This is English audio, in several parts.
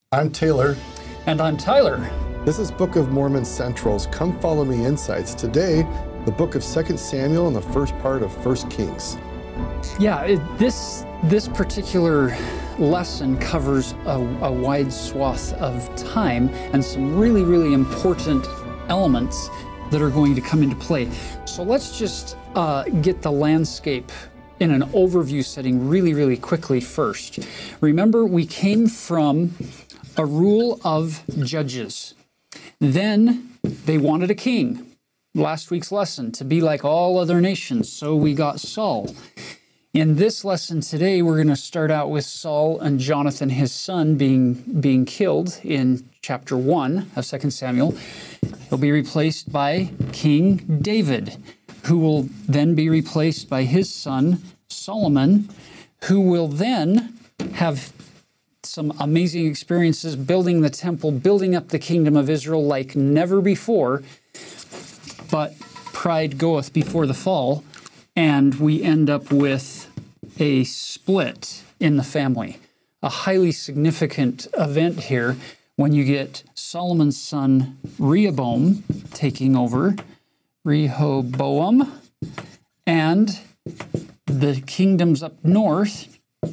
I'm Taylor. And I'm Tyler. This is Book of Mormon Central's Come Follow Me Insights. Today, the book of 2 Samuel and the first part of 1 Kings. Yeah, this particular lesson covers a wide swath of time and some really, really important elements that are going to come into play. So let's just get the landscape in an overview setting really, really quickly first. Remember, we came from a rule of judges. Then they wanted a king. Last week's lesson, to be like all other nations. So we got Saul. In this lesson today, we're going to start out with Saul and Jonathan, his son, being killed in chapter 1 of 2 Samuel. He'll be replaced by King David, who will then be replaced by his son, Solomon, who will then have some amazing experiences building the temple, building up the kingdom of Israel like never before. But pride goeth before the fall, and we end up with a split in the family. A highly significant event here when you get Solomon's son Rehoboam taking over, Rehoboam, and the kingdoms up north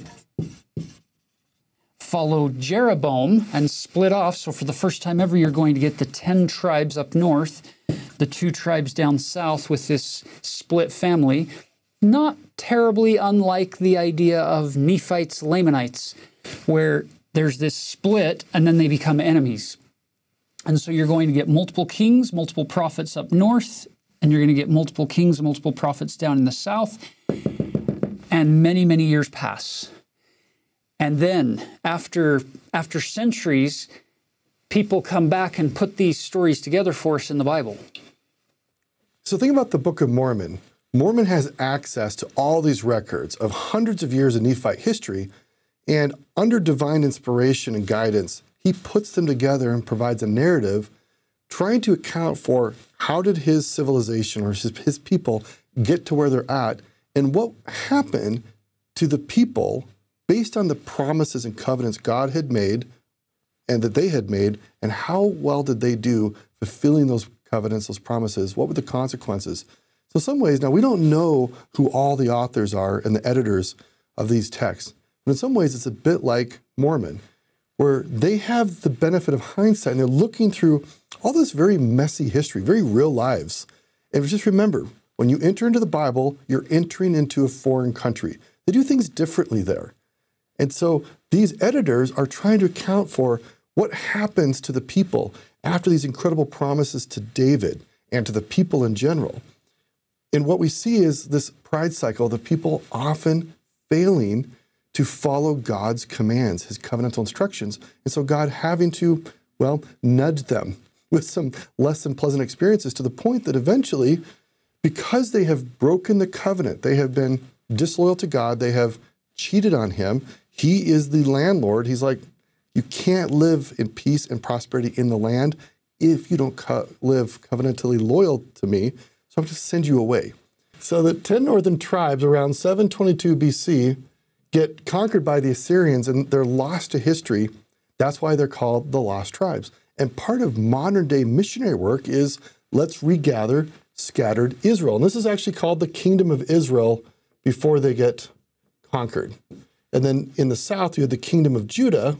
follow Jeroboam and split off. So for the first time ever, you're going to get the 10 tribes up north, the 2 tribes down south with this split family. Not terribly unlike the idea of Nephites, Lamanites, where there's this split and then they become enemies. And so you're going to get multiple kings, multiple prophets up north, and you're going to get multiple kings and multiple prophets down in the south. And many, many years pass. And then, after centuries, people come back and put these stories together for us in the Bible. So think about the Book of Mormon. Mormon has access to all these records of hundreds of years of Nephite history, and under divine inspiration and guidance, he puts them together and provides a narrative trying to account for how did his civilization or his people get to where they're at, and what happened to the people based on the promises and covenants God had made and that they had made, and how well did they do fulfilling those covenants, those promises? What were the consequences? So in some ways, now we don't know who all the authors are and the editors of these texts, but in some ways it's a bit like Mormon, where they have the benefit of hindsight and they're looking through all this very messy history, very real lives. And just remember, when you enter into the Bible, you're entering into a foreign country. They do things differently there. And so these editors are trying to account for what happens to the people after these incredible promises to David and to the people in general. And what we see is this pride cycle, the people often failing to follow God's commands, his covenantal instructions. And so God having to, nudge them with some less than pleasant experiences to the point that eventually, because they have broken the covenant, they have been disloyal to God, they have cheated on him. He is the landlord. He's like, you can't live in peace and prosperity in the land if you don't live covenantally loyal to me, so I'm going to send you away. So the 10 northern tribes around 722 BC get conquered by the Assyrians and they're lost to history. That's why they're called the lost tribes. And part of modern day missionary work is let's regather scattered Israel. And this is actually called the Kingdom of Israel before they get conquered. And then in the south, you had the Kingdom of Judah,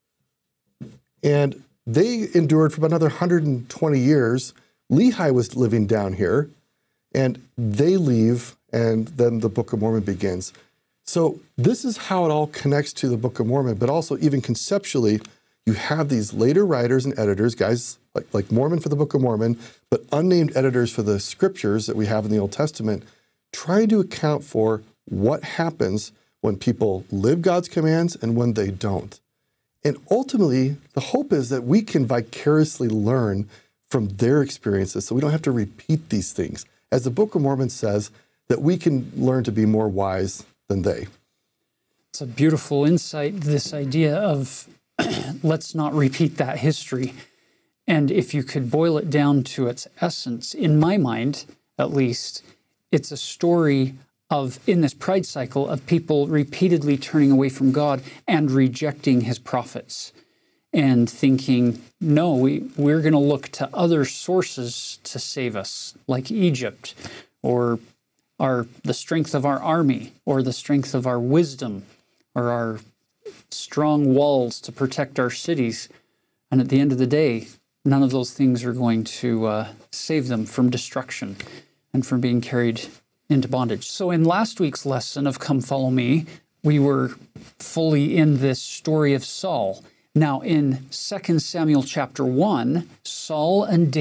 and they endured for about another 120 years. Lehi was living down here, and they leave, and then the Book of Mormon begins. So this is how it all connects to the Book of Mormon, but also even conceptually, you have these later writers and editors, guys like Mormon for the Book of Mormon, but unnamed editors for the scriptures that we have in the Old Testament, trying to account for what happens when people live God's commands and when they don't. And ultimately, the hope is that we can vicariously learn from their experiences so we don't have to repeat these things. As the Book of Mormon says, that we can learn to be more wise than they. It's a beautiful insight, this idea of let's not repeat that history. And if you could boil it down to its essence, in my mind, at least, it's a story of, in this pride cycle, of people repeatedly turning away from God and rejecting his prophets. and thinking, no, we're going to look to other sources to save us, like Egypt, or the strength of our army, or the strength of our wisdom, or our strong walls to protect our cities. And at the end of the day, none of those things are going to save them from destruction and from being carried into bondage. So in last week's lesson of Come Follow Me, we were fully in this story of Saul. Now in 2 Samuel chapter 1, Saul and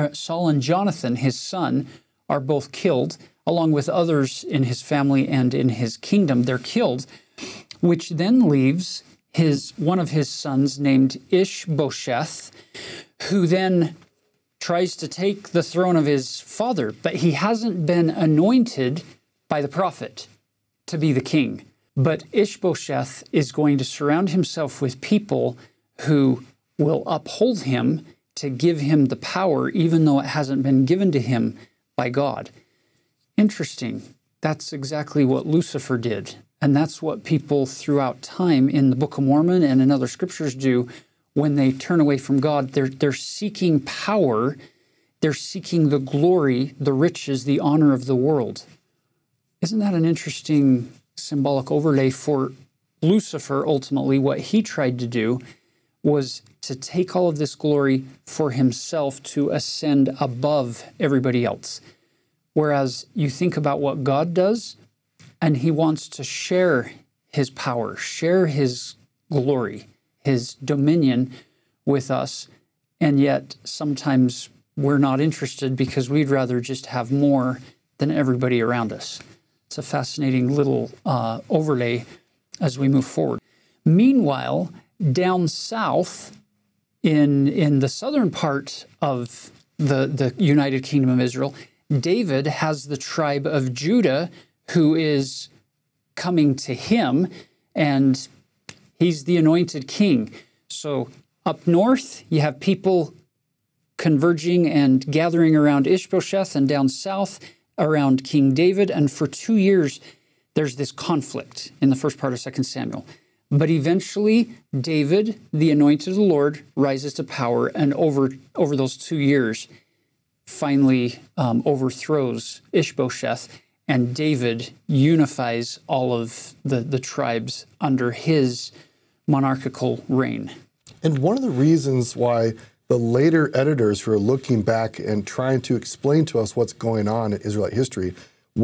Jonathan, his son, are both killed, along with others in his family and in his kingdom. They're killed, which then leaves one of his sons named Ishbosheth, who then tries to take the throne of his father, but he hasn't been anointed by the prophet to be the king. But Ishbosheth is going to surround himself with people who will uphold him to give him the power, even though it hasn't been given to him by God. Interesting. That's exactly what Lucifer did. And that's what people throughout time in the Book of Mormon and in other scriptures do when they turn away from God. They're seeking power. They're seeking the glory, the riches, the honor of the world. Isn't that an interesting symbolic overlay for Lucifer? Ultimately, what he tried to do was to take all of this glory for himself, to ascend above everybody else. Whereas you think about what God does, and he wants to share his power, share his glory, his dominion with us, and yet sometimes we're not interested because we'd rather just have more than everybody around us. It's a fascinating little overlay as we move forward. Meanwhile, down south in the southern part of the United Kingdom of Israel, David has the tribe of Judah who is coming to him, and he's the anointed king. So up north, you have people converging and gathering around Ishbosheth, and down south around King David. And for 2 years, there's this conflict in the first part of 2 Samuel. But eventually, David, the anointed of the Lord, rises to power, and over those 2 years, finally overthrows Ishbosheth, and David unifies all of the tribes under his monarchical reign. And one of the reasons why the later editors who are looking back and trying to explain to us what's going on in Israelite history,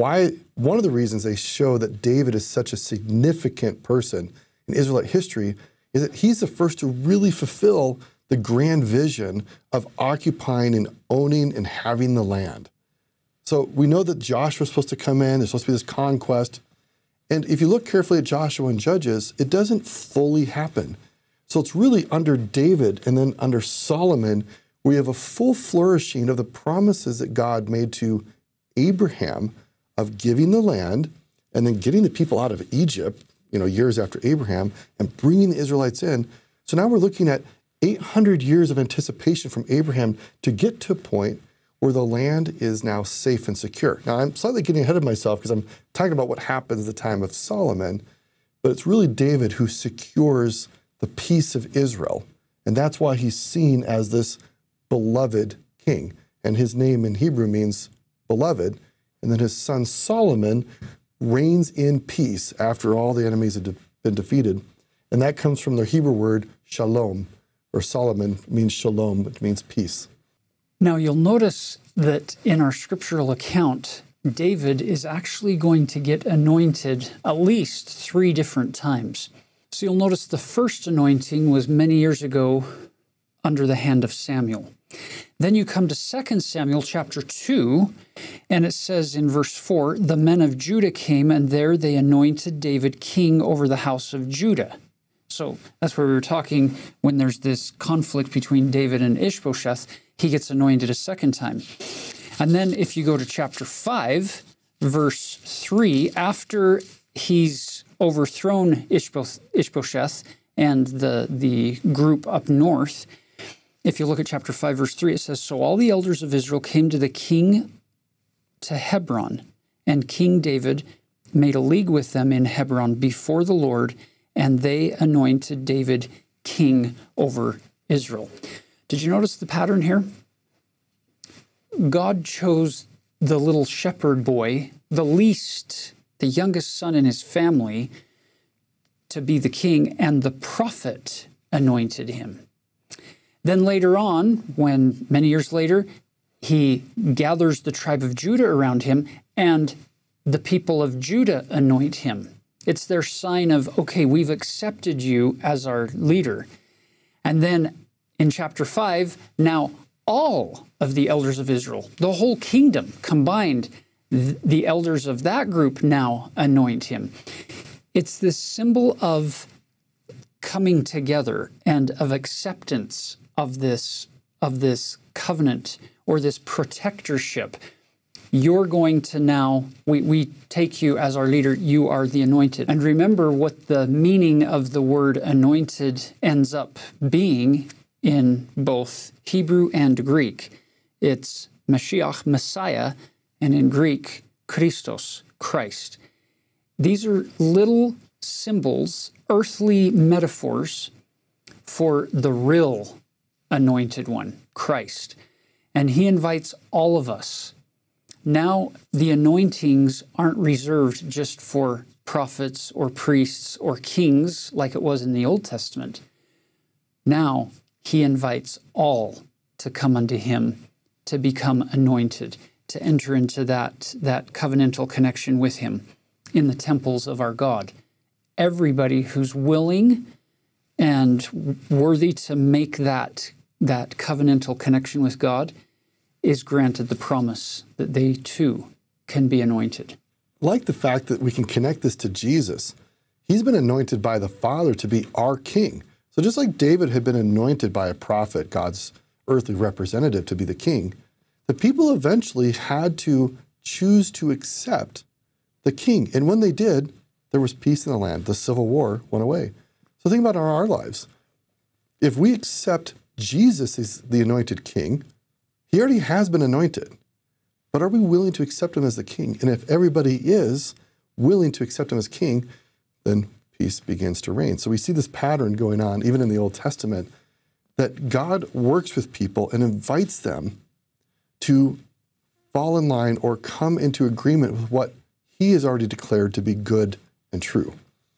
one of the reasons they show that David is such a significant person in Israelite history is that he's the first to really fulfill the grand vision of occupying and owning and having the land. So we know that Joshua's supposed to come in, there's supposed to be this conquest. And if you look carefully at Joshua and Judges, it doesn't fully happen. So it's really under David and then under Solomon, we have a full flourishing of the promises that God made to Abraham of giving the land and then getting the people out of Egypt, years after Abraham, and bringing the Israelites in. So now we're looking at 800 years of anticipation from Abraham to get to a point where the land is now safe and secure. Now, I'm slightly getting ahead of myself because I'm talking about what happens at the time of Solomon, but it's really David who secures the peace of Israel. And that's why he's seen as this beloved king. And his name in Hebrew means beloved. And then his son Solomon reigns in peace after all the enemies had been defeated. And that comes from the Hebrew word shalom, or Solomon means shalom, which means peace. Now you'll notice that in our scriptural account, David is actually going to get anointed at least 3 different times. So you'll notice the first anointing was many years ago under the hand of Samuel. Then you come to 2 Samuel chapter 2, and it says in verse 4, the men of Judah came, and there they anointed David king over the house of Judah. So that's where we were talking when there's this conflict between David and Ishbosheth. He gets anointed a second time. And then if you go to chapter 5, verse 3, after he's overthrown Ishbosheth and the group up north, if you look at chapter 5, verse 3, it says, so all the elders of Israel came to the king to Hebron, and King David made a league with them in Hebron before the Lord, and they anointed David king over Israel. Did you notice the pattern here? God chose the little shepherd boy, the least, the youngest son in his family, to be the king, and the prophet anointed him. Then later on, when many years later, he gathers the tribe of Judah around him, and the people of Judah anoint him. It's their sign of, okay, we've accepted you as our leader. And then in chapter 5, now all of the elders of Israel, the whole kingdom combined, the elders of that group now anoint him. It's this symbol of coming together and of acceptance of this covenant or this protectorship. You're going to now, we take you as our leader, you are the anointed. And remember what the meaning of the word anointed ends up being in both Hebrew and Greek. It's Mashiach, Messiah, and in Greek, Christos, Christ. These are little symbols, earthly metaphors for the real anointed one, Christ. And he invites all of us. Now the anointings aren't reserved just for prophets or priests or kings like it was in the Old Testament. Now he invites all to come unto him, to become anointed, to enter into that covenantal connection with him in the temples of our God. Everybody who's willing and worthy to make that covenantal connection with God is granted the promise that they too can be anointed. Like the fact that we can connect this to Jesus, he's been anointed by the Father to be our king. So just like David had been anointed by a prophet, God's earthly representative, to be the king, the people eventually had to choose to accept the king. And when they did, there was peace in the land. The civil war went away. So think about our lives. If we accept Jesus as the anointed king, he already has been anointed. But are we willing to accept him as the king? And if everybody is willing to accept him as king, then peace begins to reign. So we see this pattern going on, even in the Old Testament, that God works with people and invites them to fall in line or come into agreement with what he has already declared to be good and true.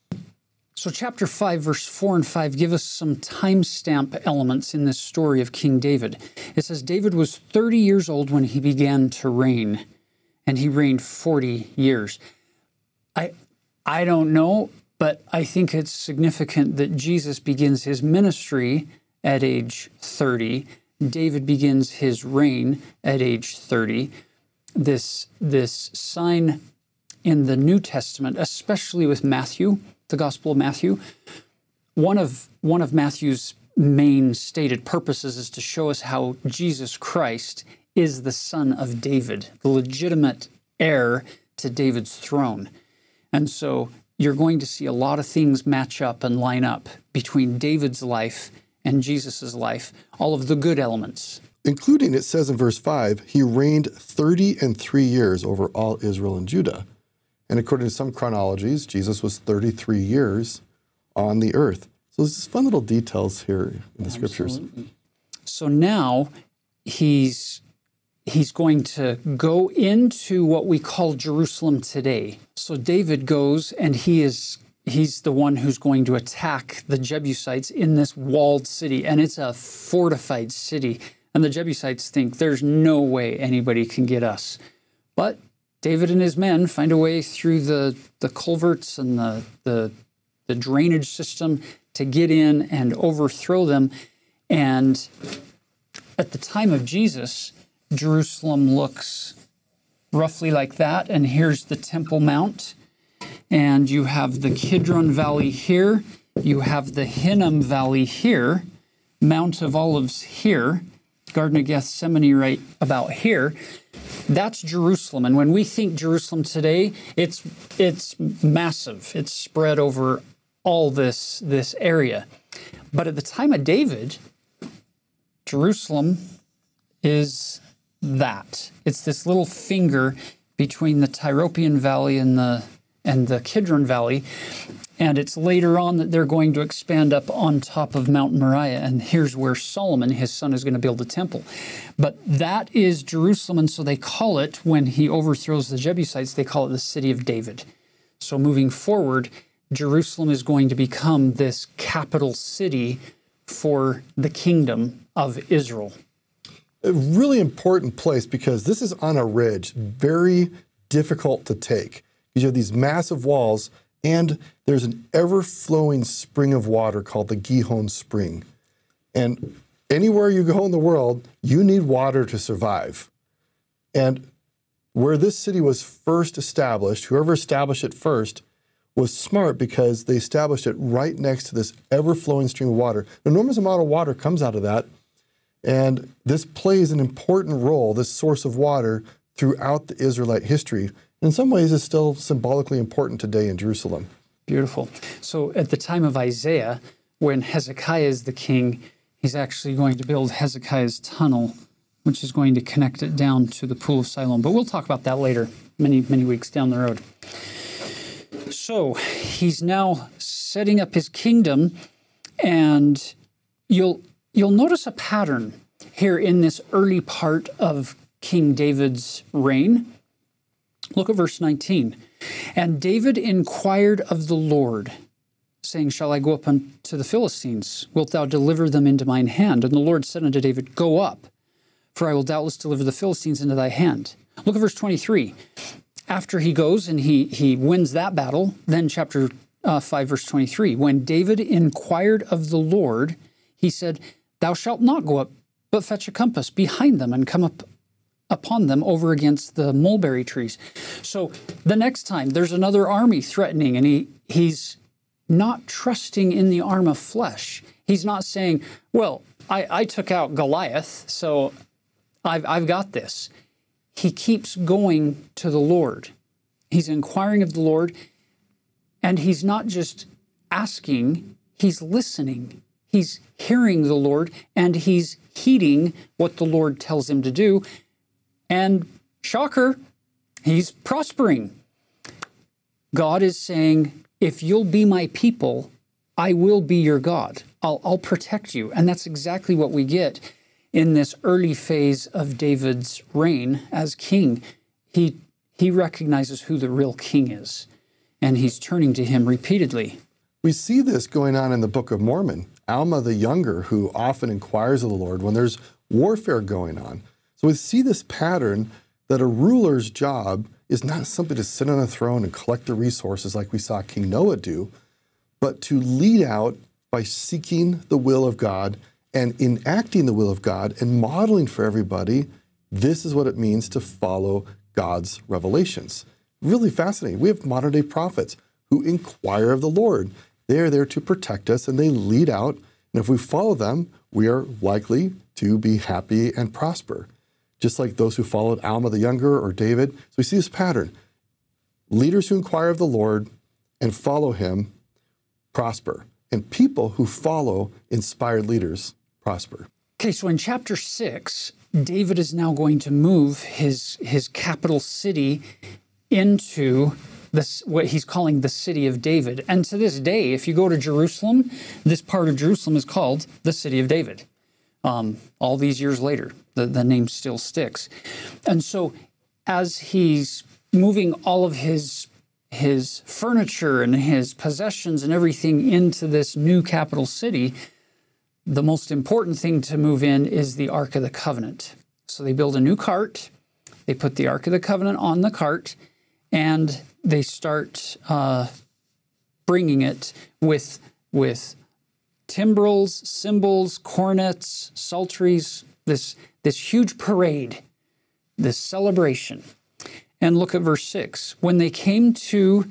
So chapter 5, verse 4 and 5 give us some timestamp elements in this story of King David. It says, David was 30 years old when he began to reign, and he reigned 40 years. I don't know, but I think it's significant that Jesus begins his ministry at age 30. David begins his reign at age 30. This sign in the New Testament, especially with Matthew, the Gospel of Matthew, one of Matthew's main stated purposes is to show us how Jesus Christ is the son of David, the legitimate heir to David's throne. And so you're going to see a lot of things match up and line up between David's life and Jesus' life, all of the good elements. Including, it says in verse 5, he reigned 33 years over all Israel and Judah. And according to some chronologies, Jesus was 33 years on the earth. So there's fun little details here in the scriptures. Absolutely. So now he's going to go into what we call Jerusalem today. So David goes and he's the one who's going to attack the Jebusites in this walled city. And it's a fortified city. And the Jebusites think there's no way anybody can get us. But David and his men find a way through the culverts and the drainage system to get in and overthrow them. And at the time of Jesus, Jerusalem looks roughly like that. And here's the Temple Mount. And you have the Kidron Valley here. You have the Hinnom Valley here. Mount of Olives here. Garden of Gethsemane right about here. That's Jerusalem. And when we think Jerusalem today, it's massive. It's spread over all this area. But at the time of David, Jerusalem is that. It's this little finger between the Tyropoeon Valley and the Kidron Valley. And it's later on that they're going to expand up on top of Mount Moriah. And here's where Solomon, his son, is going to build a temple. But that is Jerusalem. And so they call it, when he overthrows the Jebusites, they call it the city of David. So moving forward, Jerusalem is going to become this capital city for the kingdom of Israel. A really important place because this is on a ridge, very difficult to take. You have these massive walls, and there's an ever-flowing spring of water called the Gihon Spring. And anywhere you go in the world, you need water to survive. And where this city was first established, whoever established it first, was smart because they established it right next to this ever-flowing stream of water. An enormous amount of water comes out of that, and this plays an important role, this source of water, throughout the Israelite history. In some ways, it's still symbolically important today in Jerusalem. Beautiful. So at the time of Isaiah, when Hezekiah is the king, he's actually going to build Hezekiah's tunnel, which is going to connect it down to the Pool of Siloam. But we'll talk about that later, many weeks down the road. So he's now setting up his kingdom, and you'll notice a pattern here in this early part of King David's reign. Look at verse 19. And David inquired of the Lord, saying, Shall I go up unto the Philistines? Wilt thou deliver them into mine hand? And the Lord said unto David, Go up, for I will doubtless deliver the Philistines into thy hand. Look at verse 23. After he goes and he wins that battle, then chapter 5, verse 23. When David inquired of the Lord, he said, Thou shalt not go up, but fetch a compass behind them and come up upon them over against the mulberry trees. So the next time there's another army threatening, and he's not trusting in the arm of flesh. He's not saying, well, I took out Goliath, so I've got this. He keeps going to the Lord. He's inquiring of the Lord, and he's not just asking, he's listening. He's hearing the Lord, and he's heeding what the Lord tells him to do. And shocker, he's prospering. God is saying, if you'll be my people, I will be your God. I'll protect you. And that's exactly what we get in this early phase of David's reign as king. He recognizes who the real king is, and he's turning to him repeatedly. We see this going on in the Book of Mormon. Alma the Younger, who often inquires of the Lord when there's warfare going on. So we see this pattern that a ruler's job is not simply to sit on a throne and collect the resources like we saw King Noah do, but to lead out by seeking the will of God and enacting the will of God and modeling for everybody, this is what it means to follow God's revelations. Really fascinating. We have modern-day prophets who inquire of the Lord. They are there to protect us, and they lead out. And if we follow them, we are likely to be happy and prosper, just like those who followed Alma the Younger or David. So we see this pattern. Leaders who inquire of the Lord and follow him prosper, and people who follow inspired leaders prosper. Okay, so in chapter 6, David is now going to move his capital city into this, what he's calling the city of David. And to this day, if you go to Jerusalem, this part of Jerusalem is called the city of David. All these years later, the name still sticks. And so as he's moving all of his furniture and his possessions and everything into this new capital city, the most important thing to move in is the Ark of the Covenant. So they build a new cart, they put the Ark of the Covenant on the cart, and they start bringing it with timbrels, cymbals, cornets, psalteries, this huge parade, this celebration. And look at verse 6. When they came to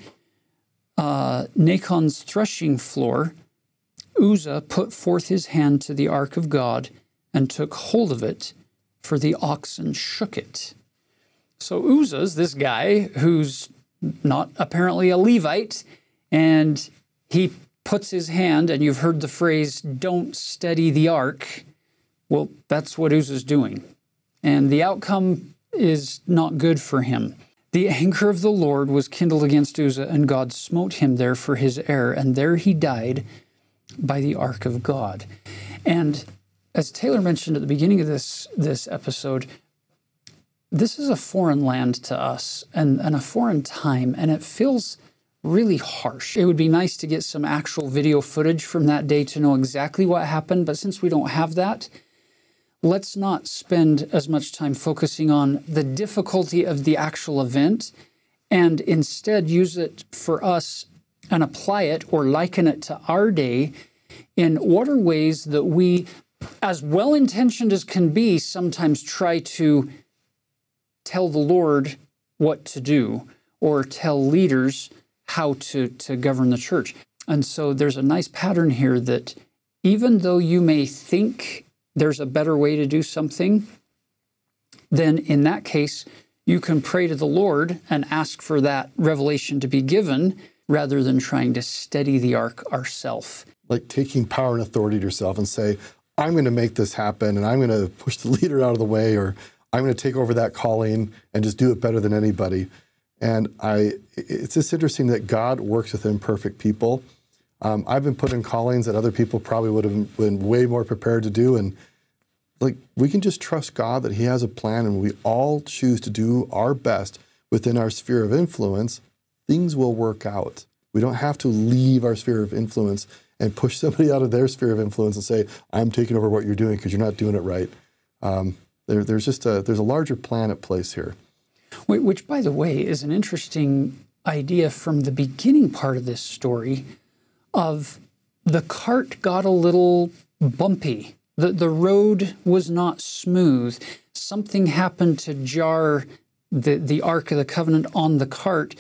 Nachon's threshing floor, Uzzah put forth his hand to the ark of God and took hold of it, for the oxen shook it. So Uzzah's this guy who's not apparently a Levite, and he puts his hand, and you've heard the phrase, don't steady the ark. Well, that's what Uzzah's doing. And the outcome is not good for him. The anger of the Lord was kindled against Uzzah, and God smote him there for his error, and there he died by the ark of God. And as Taylor mentioned at the beginning of this episode, this is a foreign land to us and a foreign time, and it feels really harsh. It would be nice to get some actual video footage from that day to know exactly what happened, but since we don't have that, let's not spend as much time focusing on the difficulty of the actual event and instead use it for us and apply it or liken it to our day in what are ways that we, as well-intentioned as can be, sometimes try to tell the Lord what to do or tell leaders how to govern the church. And so there's a nice pattern here that even though you may think there's a better way to do something, then in that case, you can pray to the Lord and ask for that revelation to be given rather than trying to steady the ark ourselves. Like taking power and authority to yourself and say, I'm going to make this happen and I'm going to push the leader out of the way, or I'm going to take over that calling and just do it better than anybody. And it's just interesting that God works with imperfect people. I've been put in callings that other people probably would have been way more prepared to do. And like, we can just trust God that he has a plan, and we all choose to do our best within our sphere of influence. Things will work out. We don't have to leave our sphere of influence and push somebody out of their sphere of influence and say, I'm taking over what you're doing because you're not doing it right. There's a larger plan at place here. Which, by the way, is an interesting idea from the beginning part of this story of the cart got a little bumpy. The road was not smooth. Something happened to jar the Ark of the Covenant on the cart.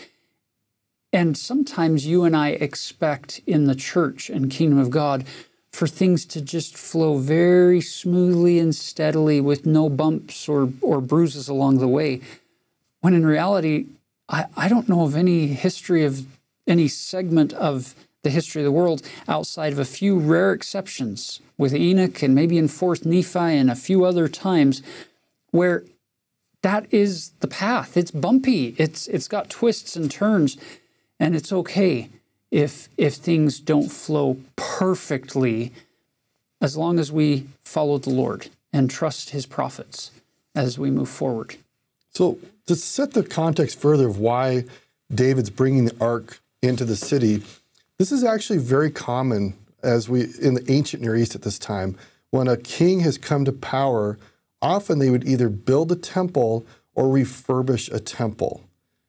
And sometimes you and I expect in the church and kingdom of God for things to just flow very smoothly and steadily with no bumps or bruises along the way. When in reality, I don't know of any history of any segment of the history of the world outside of a few rare exceptions with Enoch and maybe in 4th Nephi and a few other times where that is the path. It's bumpy. It's got twists and turns, and it's okay if things don't flow perfectly as long as we follow the Lord and trust his prophets as we move forward. So to set the context further of why David's bringing the ark into the city, this is actually very common in the ancient Near East at this time. When a king has come to power, often they would either build a temple or refurbish a temple.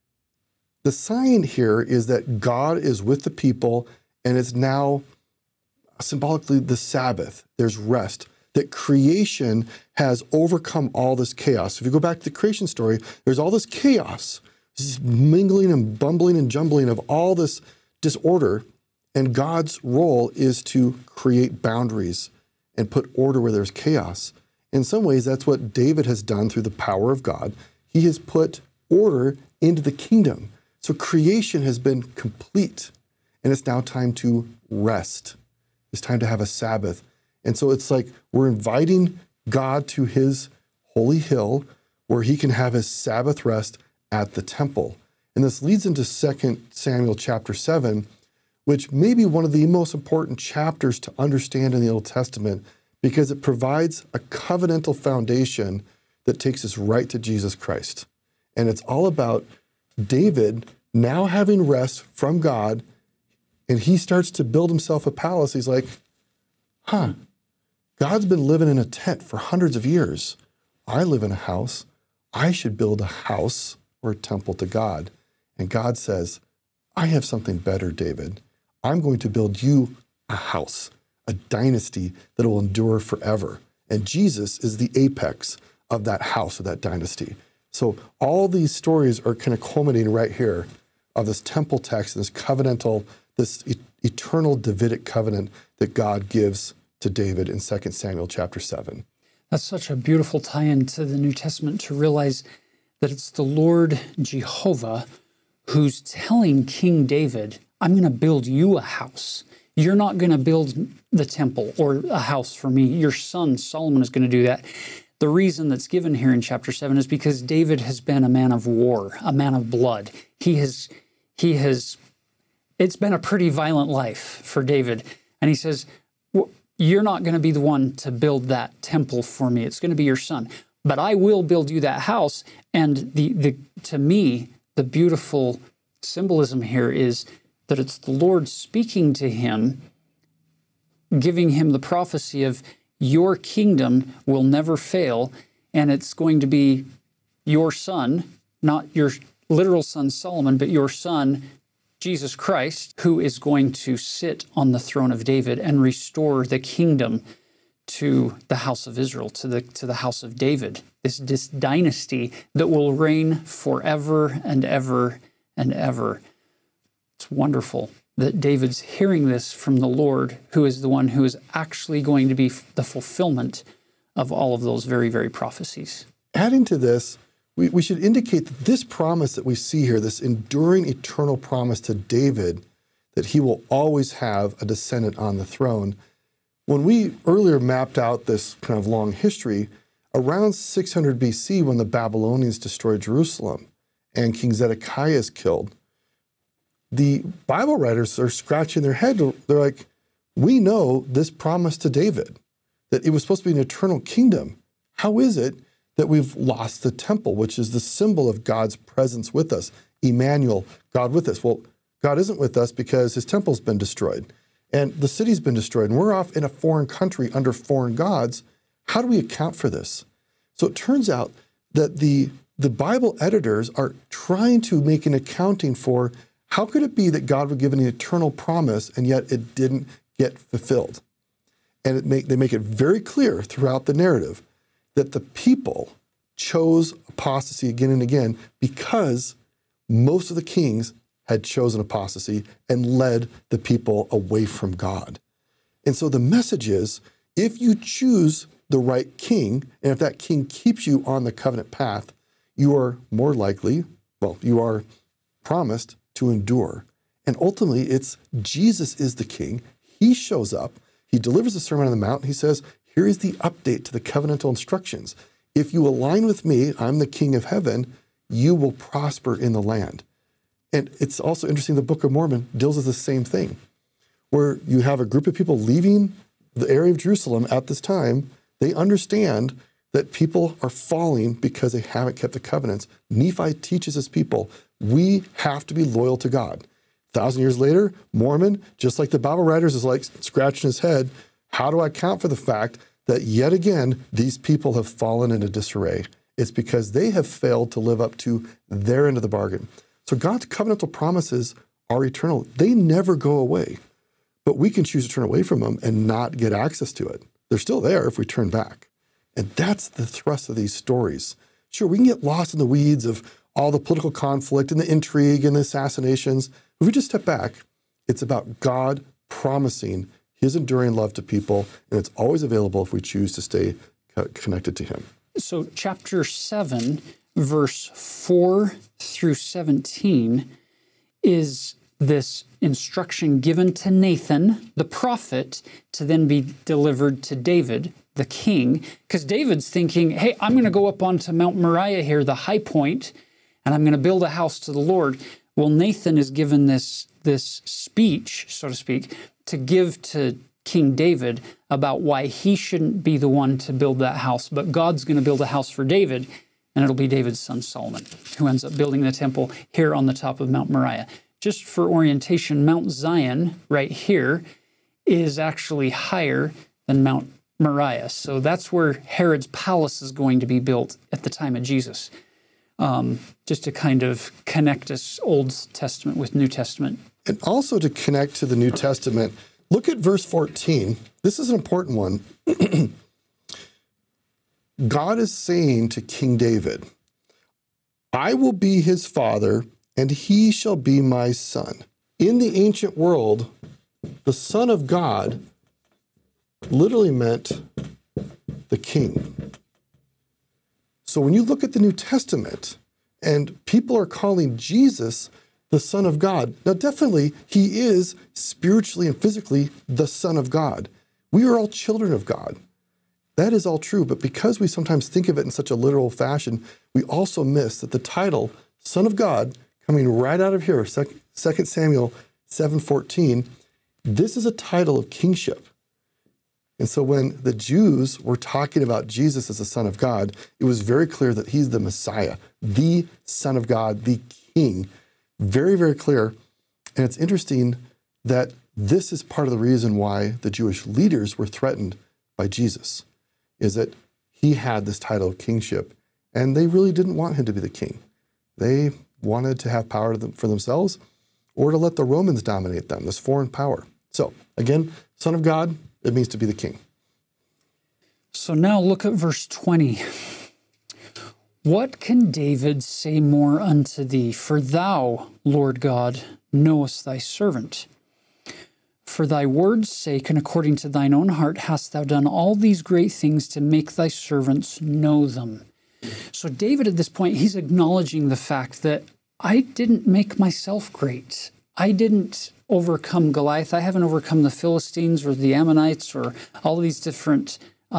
The sign here is that God is with the people, and it's now symbolically the Sabbath. There's rest. That creation has overcome all this chaos. If you go back to the creation story, there's all this chaos, this mingling and bumbling and jumbling of all this disorder, and God's role is to create boundaries and put order where there's chaos. In some ways, that's what David has done through the power of God. He has put order into the kingdom. So creation has been complete, and it's now time to rest. It's time to have a Sabbath. And so it's like we're inviting God to his holy hill where he can have his Sabbath rest at the temple. And this leads into 2 Samuel chapter 7, which may be one of the most important chapters to understand in the Old Testament because it provides a covenantal foundation that takes us right to Jesus Christ. And it's all about David now having rest from God, and he starts to build himself a palace. He's like, God's been living in a tent for hundreds of years. I live in a house. I should build a house or a temple to God. And God says, I have something better, David. I'm going to build you a house, a dynasty that will endure forever. And Jesus is the apex of that house, of that dynasty. So all these stories are kind of culminating right here of this temple text, this covenantal, this eternal Davidic covenant that God gives to David in 2 Samuel chapter 7. That's such a beautiful tie-in to the New Testament to realize that it's the Lord Jehovah who's telling King David, I'm going to build you a house. You're not going to build the temple or a house for me. Your son Solomon is going to do that. the reason that's given here in chapter 7 is because David has been a man of war, a man of blood. It's been a pretty violent life for David. And he says, you're not going to be the one to build that temple for me. It's going to be your son. But I will build you that house. And to me, the beautiful symbolism here is that it's the Lord speaking to him, giving him the prophecy of your kingdom will never fail, and it's going to be your son, not your literal son Solomon, but your son Jesus Christ, who is going to sit on the throne of David and restore the kingdom to the house of Israel, to the house of David, this dynasty that will reign forever and ever and ever. It's wonderful that David's hearing this from the Lord, who is the one who is actually going to be the fulfillment of all of those very, very prophecies. Adding to this, we should indicate that this promise that we see here, this enduring eternal promise to David, that he will always have a descendant on the throne. When we earlier mapped out this kind of long history, around 600 BC, when the Babylonians destroyed Jerusalem and King Zedekiah is killed, the Bible writers are scratching their head. They're like, we know this promise to David, that it was supposed to be an eternal kingdom. How is it that we've lost the temple, which is the symbol of God's presence with us? Emmanuel, God with us. Well, God isn't with us because his temple's been destroyed and the city's been destroyed and we're off in a foreign country under foreign gods. How do we account for this? So it turns out that the Bible editors are trying to make an accounting for how could it be that God would give an eternal promise and yet it didn't get fulfilled? And they make it very clear throughout the narrative that the people chose apostasy again and again because most of the kings had chosen apostasy and led the people away from God. And so the message is, if you choose the right king, and if that king keeps you on the covenant path, you are more likely, you are promised to endure. And ultimately, it's Jesus is the king. He shows up. He delivers the Sermon on the Mount. He says, here is the update to the covenantal instructions. If you align with me, I'm the king of heaven, you will prosper in the land. And it's also interesting, the Book of Mormon deals with the same thing, where you have a group of people leaving the area of Jerusalem at this time. They understand that people are falling because they haven't kept the covenants. Nephi teaches his people, we have to be loyal to God. 1,000 years later, Mormon, just like the Bible writers, is like scratching his head. How do I account for the fact that yet again, these people have fallen into disarray? It's because they have failed to live up to their end of the bargain. So God's covenantal promises are eternal. They never go away, but we can choose to turn away from them and not get access to it. They're still there if we turn back. And that's the thrust of these stories. Sure, we can get lost in the weeds of all the political conflict and the intrigue and the assassinations. If we just step back, it's about God promising his enduring love to people, and it's always available if we choose to stay connected to him. So chapter 7, verse 4 through 17 is this instruction given to Nathan, the prophet, to then be delivered to David, the king, because David's thinking, hey, I'm going to go up onto Mount Moriah here, the high point, and I'm going to build a house to the Lord. Well, Nathan is given this speech, so to speak, to give to King David about why he shouldn't be the one to build that house, but God's going to build a house for David, and it'll be David's son Solomon, who ends up building the temple here on the top of Mount Moriah. Just for orientation, Mount Zion right here is actually higher than Mount Moriah. So that's where Herod's palace is going to be built at the time of Jesus. Just to kind of connect us Old Testament with New Testament. And also to connect to the New Testament, look at verse 14. This is an important one. God is saying to King David, I will be his father, and he shall be my son. In the ancient world, the Son of God literally meant the king. So when you look at the New Testament, and people are calling Jesus the Son of God, now definitely he is spiritually and physically the Son of God. We are all children of God. That is all true, but because we sometimes think of it in such a literal fashion, we also miss that the title, Son of God, coming right out of here, 2 Samuel 7:14, this is a title of kingship. And so when the Jews were talking about Jesus as the Son of God, it was very clear that he's the Messiah, the Son of God, the King. Very, very clear. And it's interesting that this is part of the reason why the Jewish leaders were threatened by Jesus, is that he had this title of kingship, and they really didn't want him to be the king. They wanted to have power for themselves or to let the Romans dominate them, this foreign power. So again, Son of God, it means to be the king. So now look at verse 20. What can David say more unto thee? For thou, Lord God, knowest thy servant. For thy word's sake, and according to thine own heart, hast thou done all these great things to make thy servants know them. So David at this point, he's acknowledging the fact that I didn't make myself great. I didn't overcome Goliath. I haven't overcome the Philistines or the Ammonites or all these different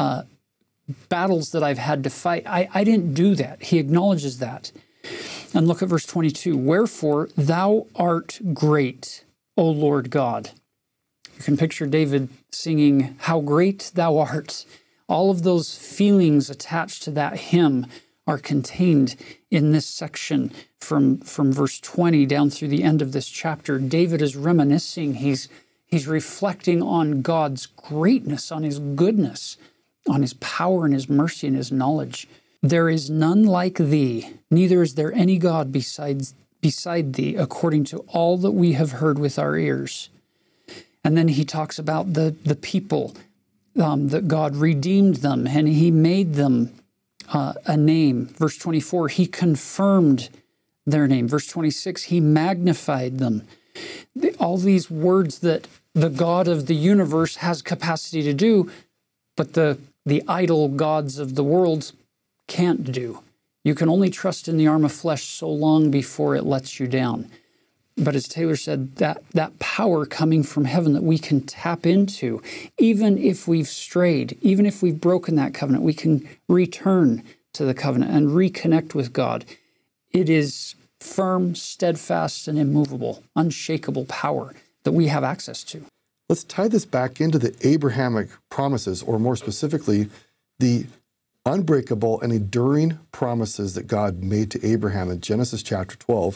battles that I've had to fight. I didn't do that. He acknowledges that. And look at verse 22. Wherefore thou art great, O Lord God. You can picture David singing, how great thou art. All of those feelings attached to that hymn are contained in this section from verse 20 down through the end of this chapter. David is reminiscing. He's reflecting on God's greatness, on his goodness, on his power and his mercy and his knowledge. There is none like thee, neither is there any God beside thee, according to all that we have heard with our ears. And then he talks about the people, that God redeemed them and he made them a name. Verse 24, he confirmed their name. Verse 26, he magnified them. All these words that the God of the universe has capacity to do, but the idol gods of the world can't do. You can only trust in the arm of flesh so long before it lets you down. But as Taylor said, that power coming from heaven that we can tap into, even if we've strayed, even if we've broken that covenant, we can return to the covenant and reconnect with God. It is firm, steadfast, and immovable, unshakable power that we have access to. Let's tie this back into the Abrahamic promises, or more specifically, the unbreakable and enduring promises that God made to Abraham in Genesis chapter 12.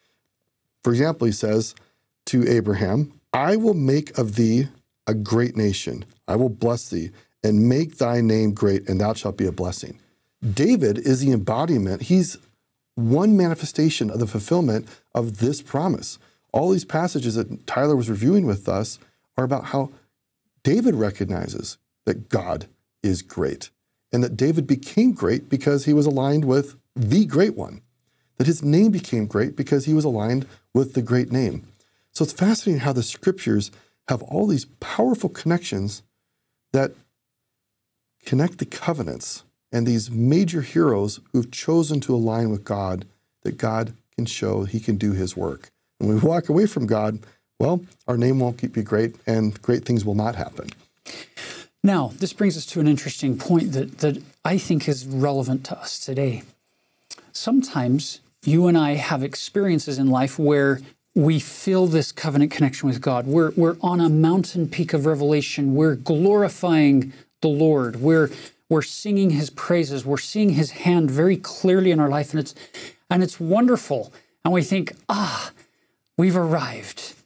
For example, he says to Abraham, I will make of thee a great nation. I will bless thee and make thy name great, and thou shalt be a blessing. David is the embodiment. He's one manifestation of the fulfillment of this promise. All these passages that Tyler was reviewing with us are about how David recognizes that God is great, and that David became great because he was aligned with the great one, that his name became great because he was aligned with the great name. So it's fascinating how the scriptures have all these powerful connections that connect the covenants and these major heroes who've chosen to align with God, that God can show he can do his work. And when we walk away from God, well, our name won't be great and great things will not happen. Now, this brings us to an interesting point that I think is relevant to us today. Sometimes you and I have experiences in life where we feel this covenant connection with God. We're on a mountain peak of revelation. We're glorifying the Lord. We're singing his praises. We're seeing his hand very clearly in our life, and it's wonderful. And we think, we've arrived.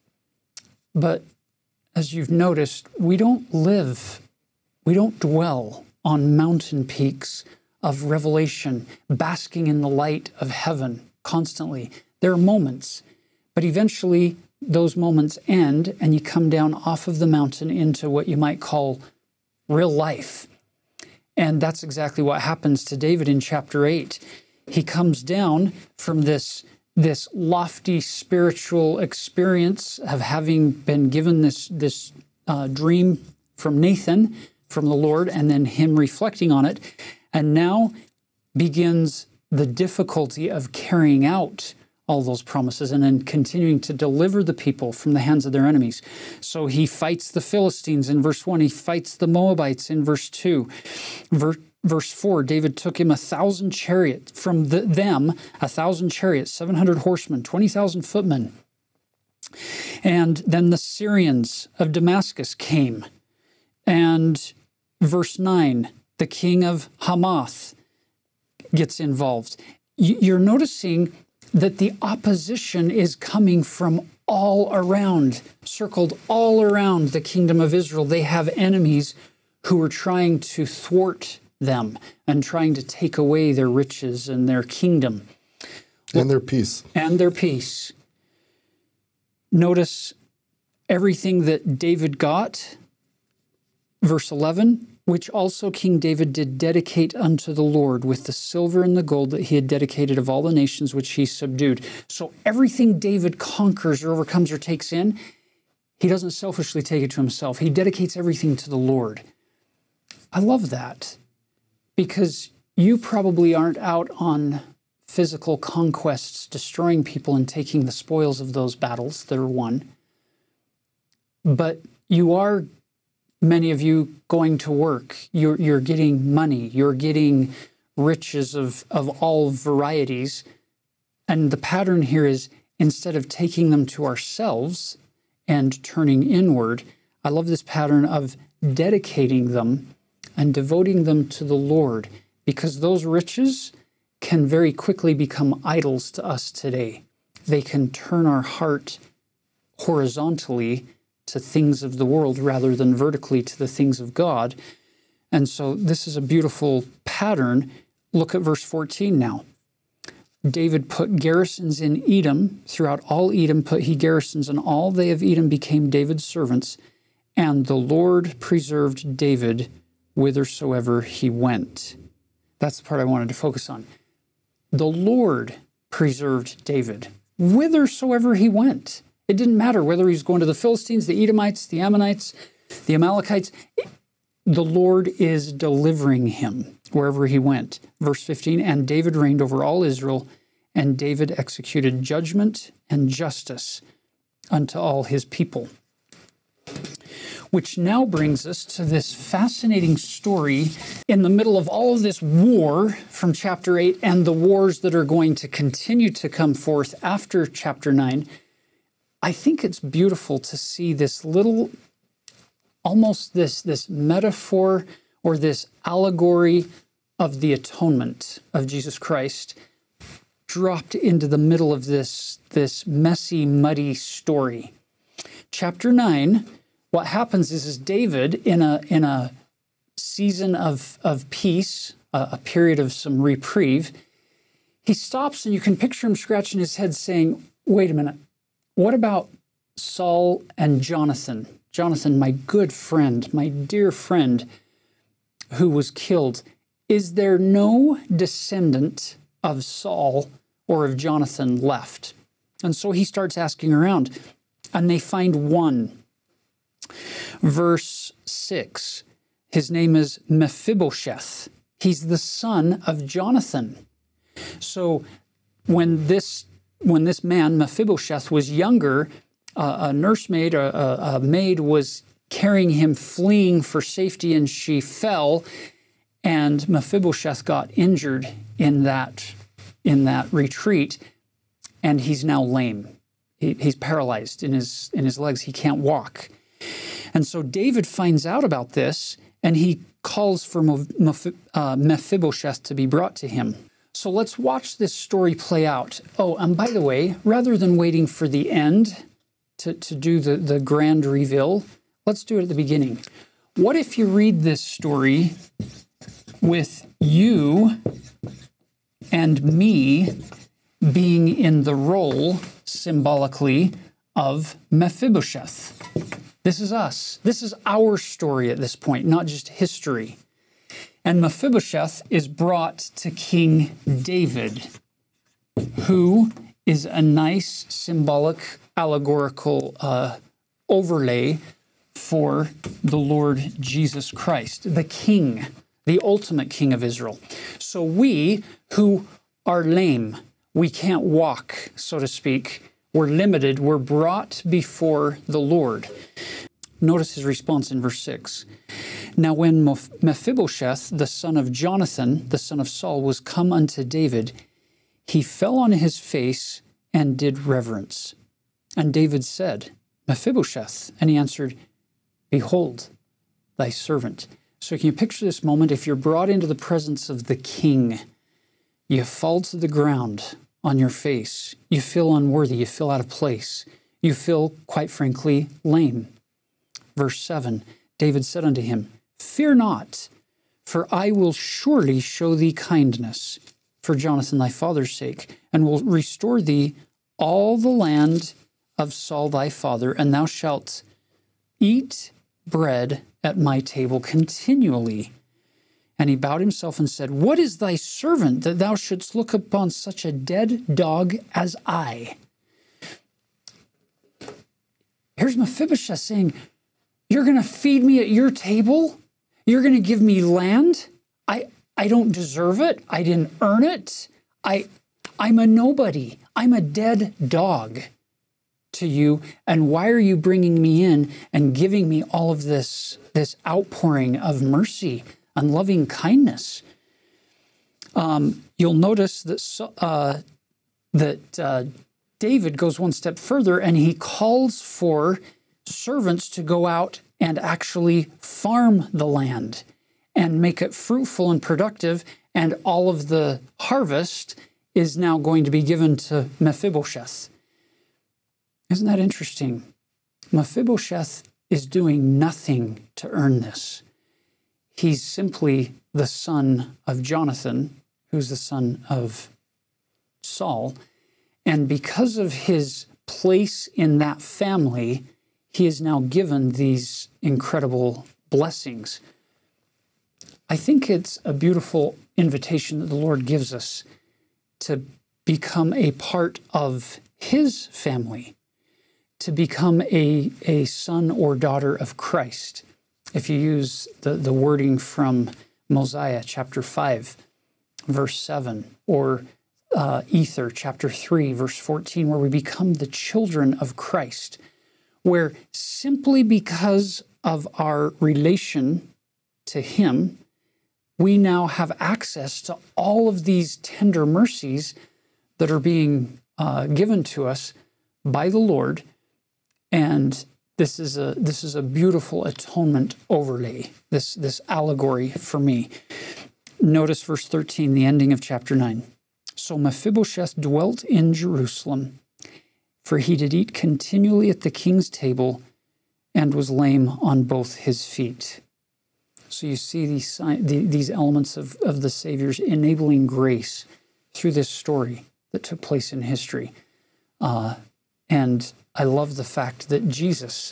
But as you've noticed, we don't dwell on mountain peaks of revelation, basking in the light of heaven constantly. There are moments, but eventually those moments end and you come down off of the mountain into what you might call real life. And that's exactly what happens to David in chapter 8. He comes down from this lofty spiritual experience of having been given this dream from Nathan, from the Lord, and then him reflecting on it. And now begins the difficulty of carrying out all those promises, and then continuing to deliver the people from the hands of their enemies. So he fights the Philistines in verse 1. He fights the Moabites in verse 2. Verse 4, David took him 1,000 chariots, from them 1,000 chariots, 700 horsemen, 20,000 footmen. And then the Syrians of Damascus came. And verse 9, the king of Hamath gets involved. You're noticing that the opposition is coming from all around, circled all around the kingdom of Israel. They have enemies who are trying to thwart them and trying to take away their riches and their kingdom. And their peace. And their peace. Notice everything that David got. Verse 11, which also King David did dedicate unto the Lord with the silver and the gold that he had dedicated of all the nations which he subdued. So everything David conquers or overcomes or takes in, he doesn't selfishly take it to himself. He dedicates everything to the Lord. I love that, because you probably aren't out on physical conquests, destroying people and taking the spoils of those battles that are won. But you are, many of you, going to work. You're getting money. You're getting riches of all varieties. And the pattern here is, instead of taking them to ourselves and turning inward, I love this pattern of dedicating them and devoting them to the Lord, because those riches can very quickly become idols to us today. They can turn our heart horizontally to things of the world rather than vertically to the things of God. And so this is a beautiful pattern. Look at verse 14 now. David put garrisons in Edom. Throughout all Edom put he garrisons, and all they of Edom became David's servants. And the Lord preserved David whithersoever he went. That's the part I wanted to focus on. The Lord preserved David whithersoever he went. It didn't matter whether he was going to the Philistines, the Edomites, the Ammonites, the Amalekites. The Lord is delivering him wherever he went. Verse 15, and David reigned over all Israel, and David executed judgment and justice unto all his people. Which now brings us to this fascinating story in the middle of all of this war from chapter 8 and the wars that are going to continue to come forth after chapter 9. I think it's beautiful to see this little, almost this metaphor or this allegory of the atonement of Jesus Christ dropped into the middle of this messy, muddy story. Chapter 9, what happens is David, in a season of peace, a period of some reprieve, he stops, and you can picture him scratching his head saying, wait a minute, what about Saul and Jonathan? Jonathan, my good friend, my dear friend, who was killed. Is there no descendant of Saul or of Jonathan left? And so he starts asking around, and they find one. Verse 6, his name is Mephibosheth. He's the son of Jonathan. So when this man, Mephibosheth, was younger, a nursemaid, a maid was carrying him, fleeing for safety, and she fell, and Mephibosheth got injured in that retreat, and he's now lame. He's paralyzed in his legs. He can't walk. And so David finds out about this, and he calls for Mephibosheth to be brought to him. So let's watch this story play out. Oh, and by the way, rather than waiting for the end to do the grand reveal, let's do it at the beginning. What if you read this story with you and me being in the role, symbolically, of Mephibosheth? This is us. This is our story at this point, not just history. And Mephibosheth is brought to King David, who is a nice, symbolic, allegorical overlay for the Lord Jesus Christ, the King, the ultimate King of Israel. So we who are lame, We can't walk, so to speak. We're limited. We're brought before the Lord. Notice his response in verse 6. Now when Mephibosheth, the son of Jonathan, the son of Saul, was come unto David, he fell on his face and did reverence. And David said, Mephibosheth. And he answered, Behold, thy servant. So can you picture this moment? If you're brought into the presence of the king, you fall to the ground on your face. You feel unworthy. You feel out of place. You feel, quite frankly, lame. Verse 7, David said unto him, Fear not, for I will surely show thee kindness for Jonathan thy father's sake, and will restore thee all the land of Saul thy father, and thou shalt eat bread at my table continually. And he bowed himself and said, What is thy servant that thou shouldst look upon such a dead dog as I? Here's Mephibosheth saying, You're going to feed me at your table? You're going to give me land? I don't deserve it. I didn't earn it. I'm a nobody. I'm a dead dog to you. And why are you bringing me in and giving me all of this outpouring of mercy and loving kindness? You'll notice that David goes one step further, and he calls for servants to go out and actually farm the land and make it fruitful and productive, and all of the harvest is now going to be given to Mephibosheth. Isn't that interesting? Mephibosheth is doing nothing to earn this. He's simply the son of Jonathan, who's the son of Saul, and because of his place in that family, he is now given these incredible blessings. I think it's a beautiful invitation that the Lord gives us to become a part of his family, to become a son or daughter of Christ. If you use the wording from Mosiah chapter 5, verse 7, or Ether chapter 3, verse 14, where we become the children of Christ, where simply because of our relation to him, we now have access to all of these tender mercies that are being given to us by the Lord. And this is a beautiful atonement overlay, this allegory for me. Notice verse 13, the ending of chapter 9. So Mephibosheth dwelt in Jerusalem, for he did eat continually at the king's table, and was lame on both his feet. So you see these elements of the Savior's enabling grace through this story that took place in history. And I love the fact that Jesus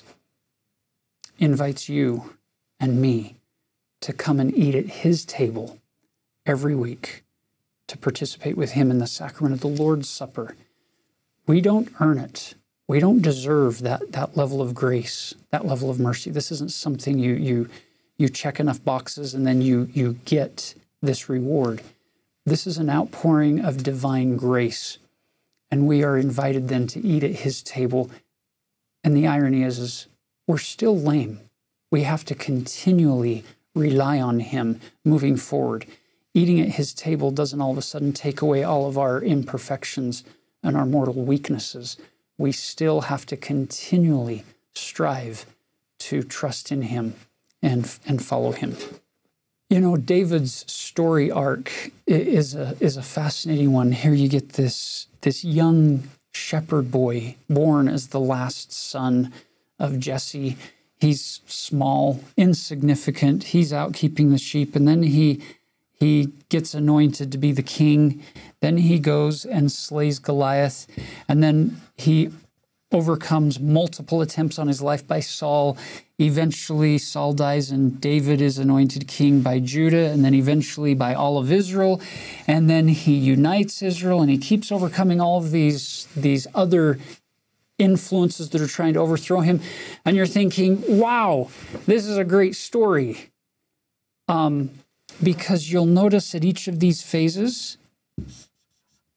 invites you and me to come and eat at his table every week, to participate with him in the sacrament of the Lord's Supper. We don't earn it. We don't deserve that level of grace, that level of mercy. This isn't something you check enough boxes and then you get this reward. This is an outpouring of divine grace. And we are invited then to eat at his table. And the irony is we're still lame. We have to continually rely on him moving forward. Eating at his table doesn't all of a sudden take away all of our imperfections and our mortal weaknesses. We still have to continually strive to trust in him and follow him. You know, David's story arc is a fascinating one. Here you get this young shepherd boy born as the last son of Jesse. He's small, insignificant. He's out keeping the sheep, and then he gets anointed to be the king. Then he goes and slays Goliath, and then he overcomes multiple attempts on his life by Saul. Eventually, Saul dies, and David is anointed king by Judah, and then eventually by all of Israel. And then he unites Israel, and he keeps overcoming all of these other influences that are trying to overthrow him. And you're thinking, wow, this is a great story. Because you'll notice at each of these phases,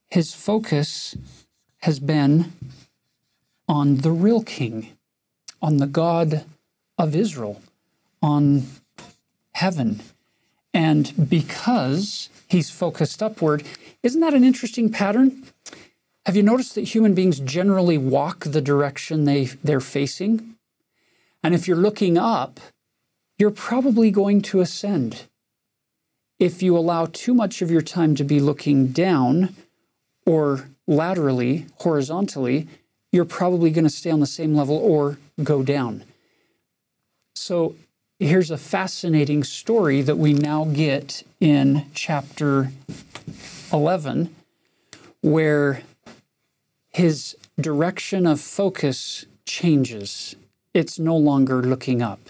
his focus has been on the real king, on the God of Israel, on heaven. And because he's focused upward, isn't that an interesting pattern? Have you noticed that human beings generally walk the direction they're facing? And if you're looking up, you're probably going to ascend. If you allow too much of your time to be looking down or laterally, horizontally, you're probably going to stay on the same level or go down. So here's a fascinating story that we now get in chapter 11, where his direction of focus changes. It's no longer looking up.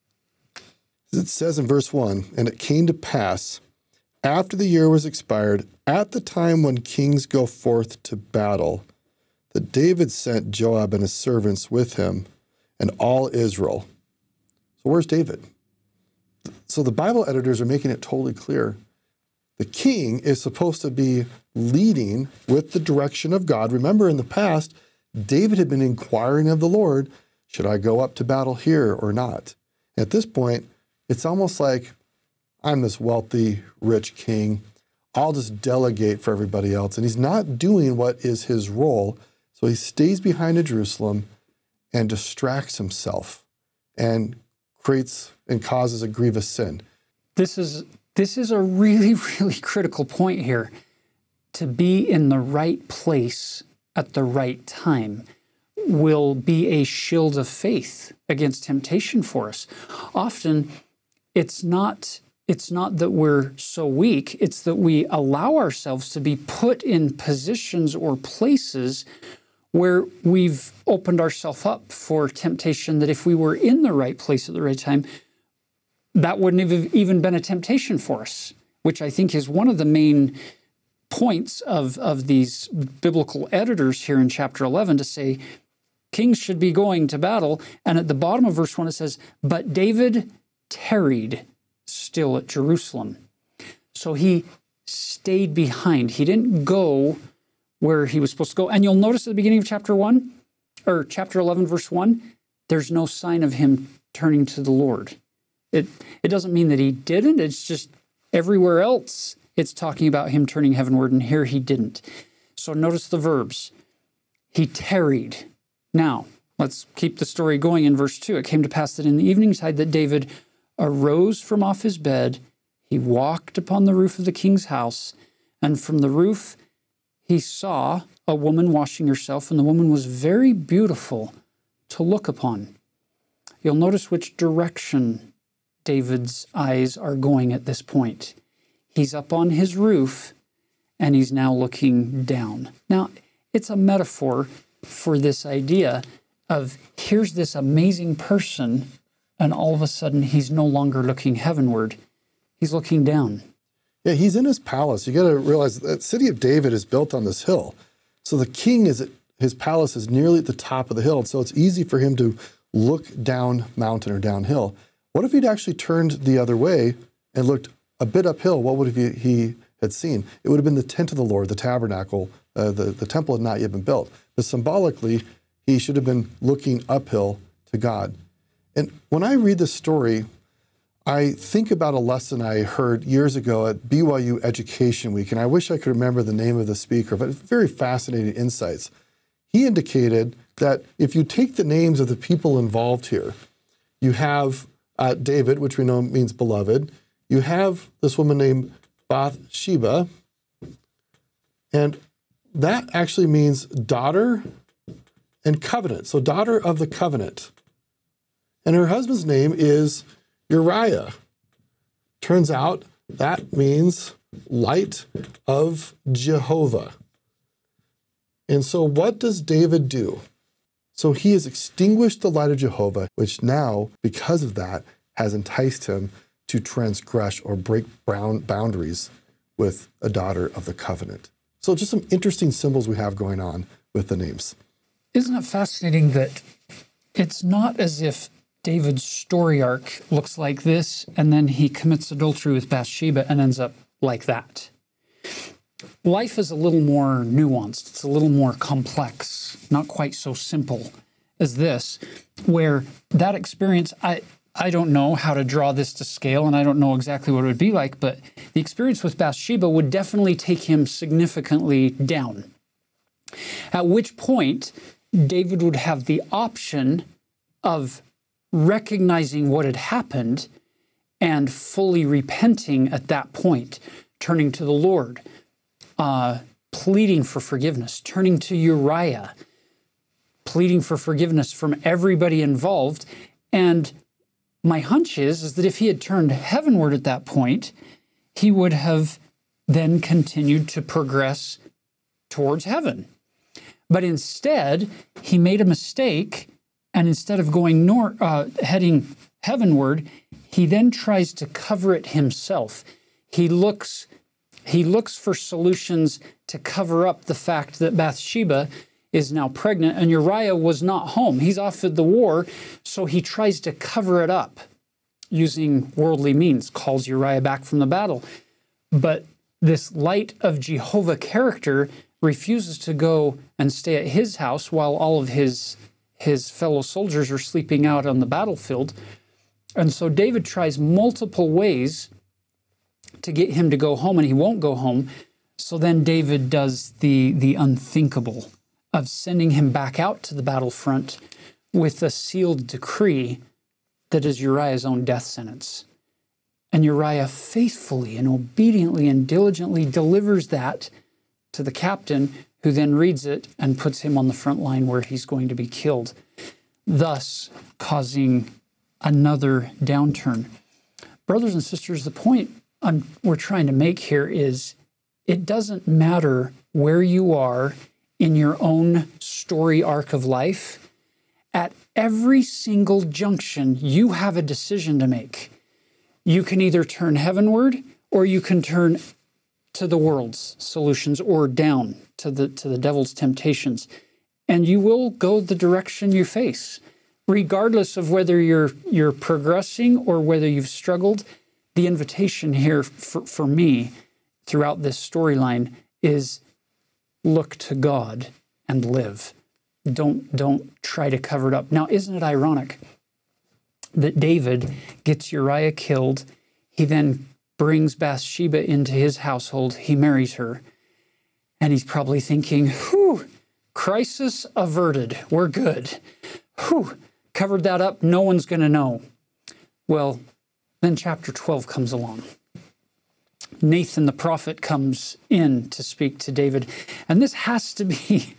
It says in verse 1, "And it came to pass, after the year was expired, at the time when kings go forth to battle, that David sent Joab and his servants with him, and all Israel." So where's David? So the Bible editors are making it totally clear. The king is supposed to be leading with the direction of God. Remember, in the past, David had been inquiring of the Lord, should I go up to battle here or not? At this point, it's almost like, I'm this wealthy, rich king. I'll just delegate for everybody else. And he's not doing what is his role. So he stays behind in Jerusalem and distracts himself and creates and causes a grievous sin. This is a really, really critical point here. To be in the right place at the right time will be a shield of faith against temptation for us. Often, it's not that we're so weak, it's that we allow ourselves to be put in positions or places where we've opened ourselves up for temptation, that if we were in the right place at the right time, that wouldn't have even been a temptation for us, which I think is one of the main points of these biblical editors here in chapter 11, to say kings should be going to battle. And at the bottom of verse 1 it says, "But David tarried still at Jerusalem." So he stayed behind. He didn't go where he was supposed to go. And you'll notice at the beginning of chapter 11, verse 1, there's no sign of him turning to the Lord. It doesn't mean that he didn't. It's just everywhere else it's talking about him turning heavenward, and here he didn't. So notice the verbs. He tarried. Now, let's keep the story going in verse 2. "It came to pass that in the eventide that David arose from off his bed, he walked upon the roof of the king's house, and from the roof he saw a woman washing herself, and the woman was very beautiful to look upon." You'll notice which direction David's eyes are going at this point. He's up on his roof, and he's now looking down. Now, it's a metaphor for this idea of, here's this amazing person, and all of a sudden he's no longer looking heavenward. He's looking down. Yeah, he's in his palace. You got to realize that the city of David is built on this hill. So the king his palace is nearly at the top of the hill. So it's easy for him to look down mountain or downhill. What if he'd actually turned the other way and looked a bit uphill? What would he had seen? It would have been the tent of the Lord, the tabernacle. The temple had not yet been built. But symbolically, he should have been looking uphill to God. And when I read this story, I think about a lesson I heard years ago at BYU Education Week, and I wish I could remember the name of the speaker, but very fascinating insights. He indicated that if you take the names of the people involved here, you have David, which we know means beloved. You have this woman named Bathsheba, and that actually means daughter and covenant. So daughter of the covenant. And her husband's name is Uriah. Turns out that means light of Jehovah. And so what does David do? So he has extinguished the light of Jehovah, which now, because of that, has enticed him to transgress or break boundaries with a daughter of the covenant. So just some interesting symbols we have going on with the names. Isn't it fascinating that it's not as if David's story arc looks like this, and then he commits adultery with Bathsheba and ends up like that? life is a little more nuanced. It's a little more complex, not quite so simple as this, where that experience, I don't know how to draw this to scale, and I don't know exactly what it would be like, but the experience with Bathsheba would definitely take him significantly down. At which point, David would have the option of recognizing what had happened and fully repenting at that point, turning to the Lord, pleading for forgiveness, turning to Uriah, pleading for forgiveness from everybody involved. And my hunch is that if he had turned heavenward at that point, he would have then continued to progress towards heaven. But instead, he made a mistake, and instead of going heading heavenward, he then tries to cover it himself. He looks for solutions to cover up the fact that Bathsheba is now pregnant, and Uriah was not home. He's off at the war, so he tries to cover it up using worldly means, calls Uriah back from the battle. But this light of Jehovah character refuses to go and stay at his house while all of his fellow soldiers are sleeping out on the battlefield. And so David tries multiple ways to get him to go home, and he won't go home. So then David does the unthinkable of sending him back out to the battlefront with a sealed decree that is Uriah's own death sentence. And Uriah faithfully and obediently and diligently delivers that to the captain, who then reads it and puts him on the front line where he's going to be killed, thus causing another downturn. Brothers and sisters, the point we're trying to make here is it doesn't matter where you are in your own story arc of life. At every single junction, you have a decision to make. You can either turn heavenward, or you can turn to the world's solutions, or down to the devil's temptations. And you will go the direction you face. Regardless of whether you're progressing or whether you've struggled, the invitation here for me throughout this storyline is look to God and live. Don't try to cover it up. Now, isn't it ironic that David gets Uriah killed? He then brings Bathsheba into his household. He marries her. And he's probably thinking, whew, crisis averted. We're good. Whew, covered that up. No one's going to know. Well, then chapter 12 comes along. Nathan the prophet comes in to speak to David. And this has to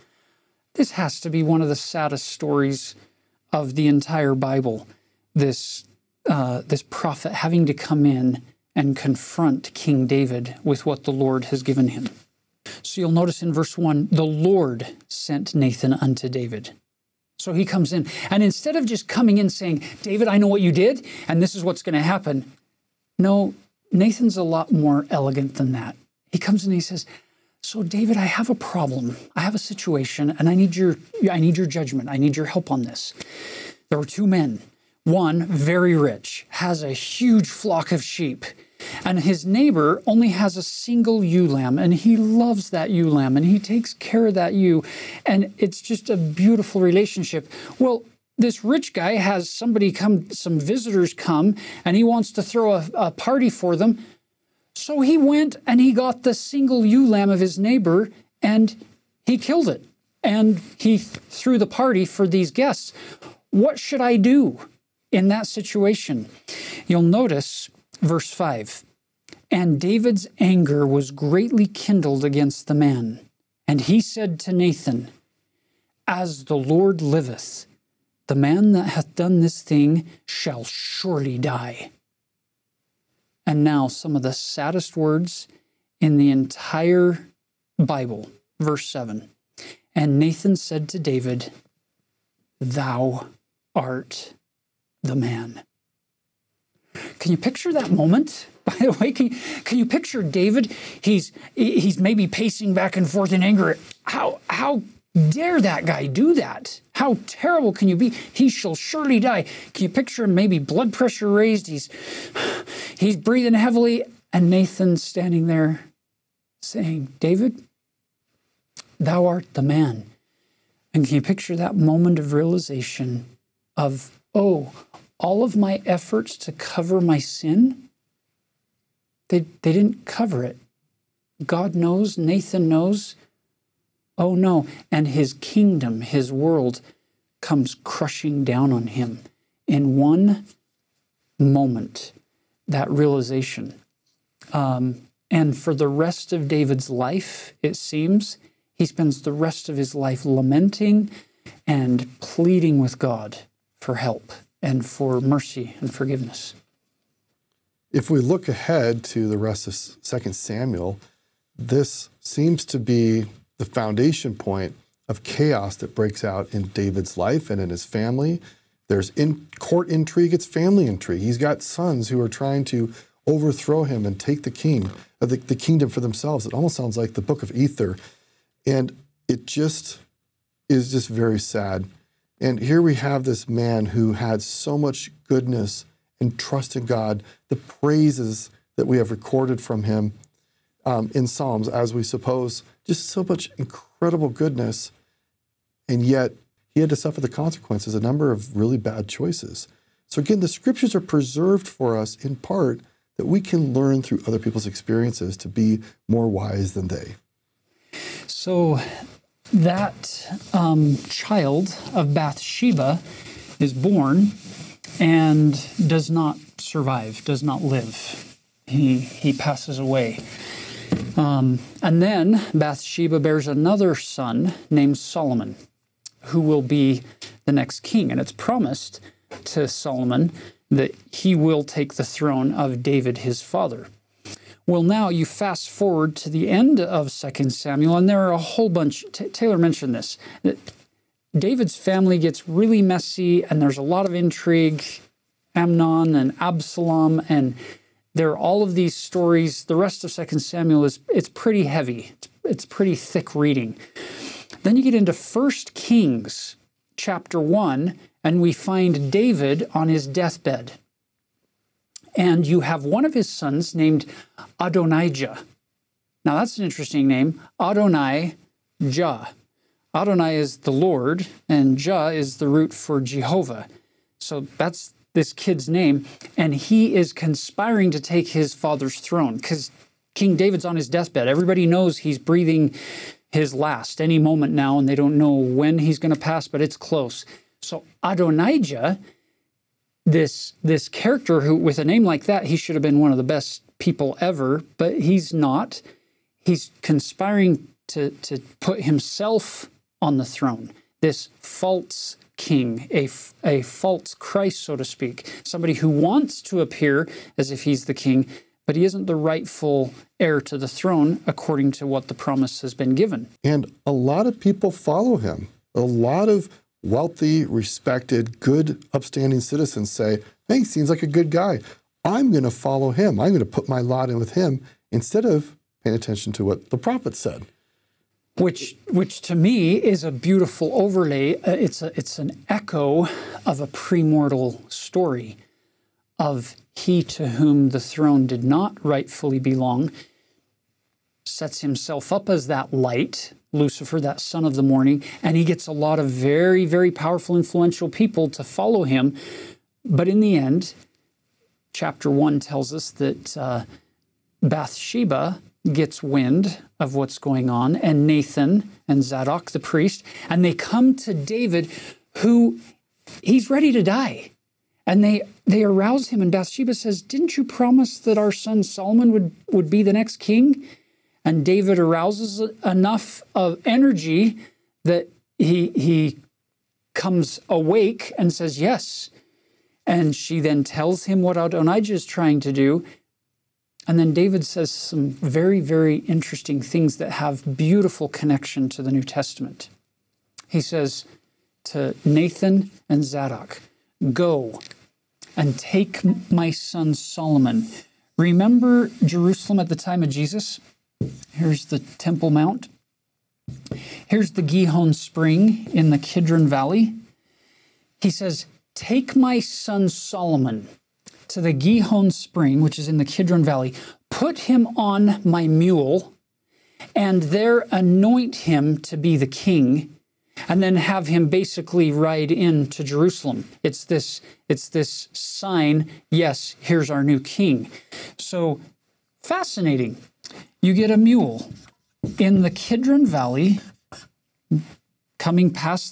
be one of the saddest stories of the entire Bible. This prophet having to come in and confront King David with what the Lord has given him. So you'll notice in verse 1, the Lord sent Nathan unto David. So he comes in, and instead of just coming in saying, David, I know what you did, and this is what's going to happen. No, Nathan's a lot more elegant than that. He comes in and he says, so David, I have a problem. I have a situation, and I need your judgment. I need your help on this. There were two men. One, very rich, has a huge flock of sheep, and his neighbor only has a single ewe lamb, and he loves that ewe lamb, and he takes care of that ewe, and it's just a beautiful relationship. Well, this rich guy has some visitors come, and he wants to throw a party for them. So he went and he got the single ewe lamb of his neighbor, and he killed it, and he threw the party for these guests. What should I do in that situation? You'll notice verse 5, and David's anger was greatly kindled against the man. And he said to Nathan, as the Lord liveth, the man that hath done this thing shall surely die. And now some of the saddest words in the entire Bible. Verse 7, and Nathan said to David, thou art the man. Can you picture that moment? By the way, can you picture David? He's maybe pacing back and forth in anger. How dare that guy do that? How terrible can you be? He shall surely die. Can you picture him? Maybe blood pressure raised. He's breathing heavily, and Nathan standing there saying, David, thou art the man. And can you picture that moment of realization of, oh, all of my efforts to cover my sin, they didn't cover it. God knows, Nathan knows. Oh no, and his kingdom, his world comes crushing down on him in one moment, that realization. And for the rest of David's life, it seems, he spends the rest of his life lamenting and pleading with God for help and for mercy and forgiveness. If we look ahead to the rest of 2 Samuel, this seems to be the foundation point of chaos that breaks out in David's life and in his family. There's court intrigue, it's family intrigue. He's got sons who are trying to overthrow him and take the kingdom for themselves. It almost sounds like the book of Ether. And it just is just very sad. And here we have this man who had so much goodness and trust in God, the praises that we have recorded from him in Psalms, as we suppose, just so much incredible goodness. And yet he had to suffer the consequences, a number of really bad choices. So again, the scriptures are preserved for us in part that we can learn through other people's experiences to be more wise than they. So that child of Bathsheba is born and does not survive, does not live. He passes away. And then Bathsheba bears another son named Solomon, who will be the next king. And it's promised to Solomon that he will take the throne of David, his father. Well, now you fast forward to the end of 2 Samuel, and there are a whole bunch, Taylor mentioned this, that David's family gets really messy, and there's a lot of intrigue, Amnon and Absalom, and there are all of these stories. The rest of 2 Samuel it's pretty heavy. It's pretty thick reading. Then you get into 1 Kings chapter 1, and we find David on his deathbed. And you have one of his sons named Adonijah. Now that's an interesting name, Adonijah. Adonai is the Lord, and Jah is the root for Jehovah. So that's this kid's name, and he is conspiring to take his father's throne because King David's on his deathbed. Everybody knows he's breathing his last any moment now, and they don't know when he's going to pass, but it's close. So Adonijah, this character who, with a name like that, he should have been one of the best people ever, but he's not. He's conspiring to put himself on the throne. This false king, a false Christ, so to speak, somebody who wants to appear as if he's the king, but he isn't the rightful heir to the throne according to what the promise has been given. And a lot of people follow him. A lot of wealthy, respected, good, upstanding citizens say, hey, seems like a good guy. I'm going to follow him. I'm going to put my lot in with him instead of paying attention to what the prophet said. Which to me is a beautiful overlay. It's an echo of a premortal story of he to whom the throne did not rightfully belong, sets himself up as that light, Lucifer, that son of the morning, and he gets a lot of very, very powerful, influential people to follow him. But in the end, chapter 1 tells us that Bathsheba gets wind of what's going on, and Nathan and Zadok, the priest, and they come to David, who he's ready to die. And they arouse him, and Bathsheba says, didn't you promise that our son Solomon would be the next king? And David arouses enough of energy that he comes awake and says, yes. And she then tells him what Adonijah is trying to do. And then David says some very, very interesting things that have beautiful connection to the New Testament. He says to Nathan and Zadok, go and take my son Solomon. Remember Jerusalem at the time of Jesus? Here's the Temple Mount. Here's the Gihon Spring in the Kidron Valley. He says, take my son Solomon to the Gihon Spring, which is in the Kidron Valley, put him on my mule, and there anoint him to be the king, and then have him basically ride into Jerusalem. It's this sign, yes, here's our new king. So fascinating. You get a mule in the Kidron Valley, coming past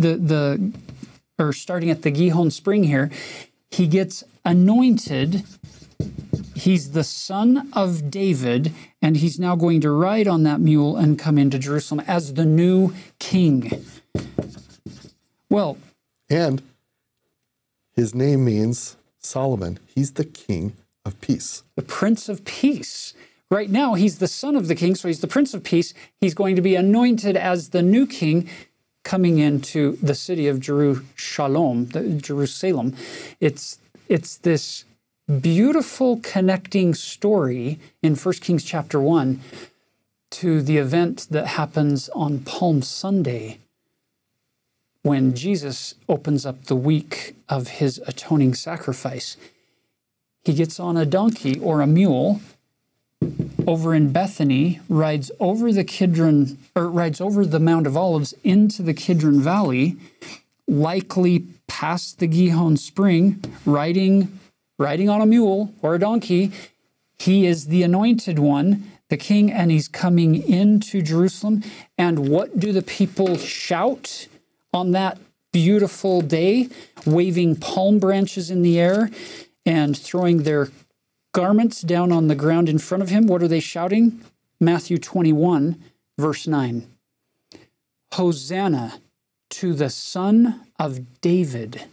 or starting at the Gihon Spring here. He gets anointed. He's the son of David, and he's now going to ride on that mule and come into Jerusalem as the new king. Well, and his name means Solomon. He's the king of peace. The Prince of Peace. Right now, he's the son of the king, so he's the Prince of Peace. He's going to be anointed as the new king coming into the city of Jerusalem. It's this beautiful connecting story in 1 Kings chapter 1 to the event that happens on Palm Sunday when Jesus opens up the week of his atoning sacrifice. He gets on a donkey or a mule over in Bethany, rides over the Mount of Olives into the Kidron Valley, likely past the Gihon Spring, riding on a mule or a donkey. He is the anointed one, the king, and he's coming into Jerusalem. And what do the people shout on that beautiful day, waving palm branches in the air and throwing their garments down on the ground in front of him? What are they shouting? Matthew 21, verse 9. Hosanna to the Son of David.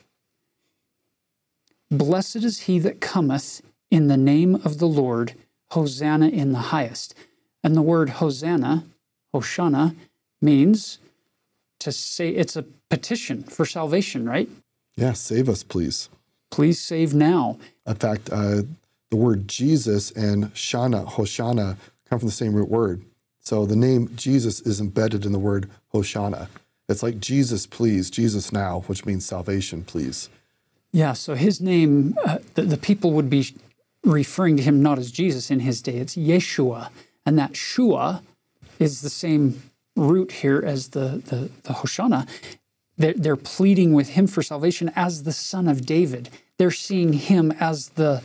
Blessed is he that cometh in the name of the Lord. Hosanna in the highest. And the word Hosanna, Hoshana, means to say, it's a petition for salvation, right? Yeah, save us, please. Please save now. In fact, the word Jesus and Hoshana come from the same root word. So the name Jesus is embedded in the word Hoshana. It's like Jesus, please, Jesus now, which means salvation, please. Yeah, so his name, the people would be referring to him not as Jesus in his day. It's Yeshua. And that Shua is the same root here as the Hoshana. They're pleading with him for salvation as the Son of David. They're seeing him as the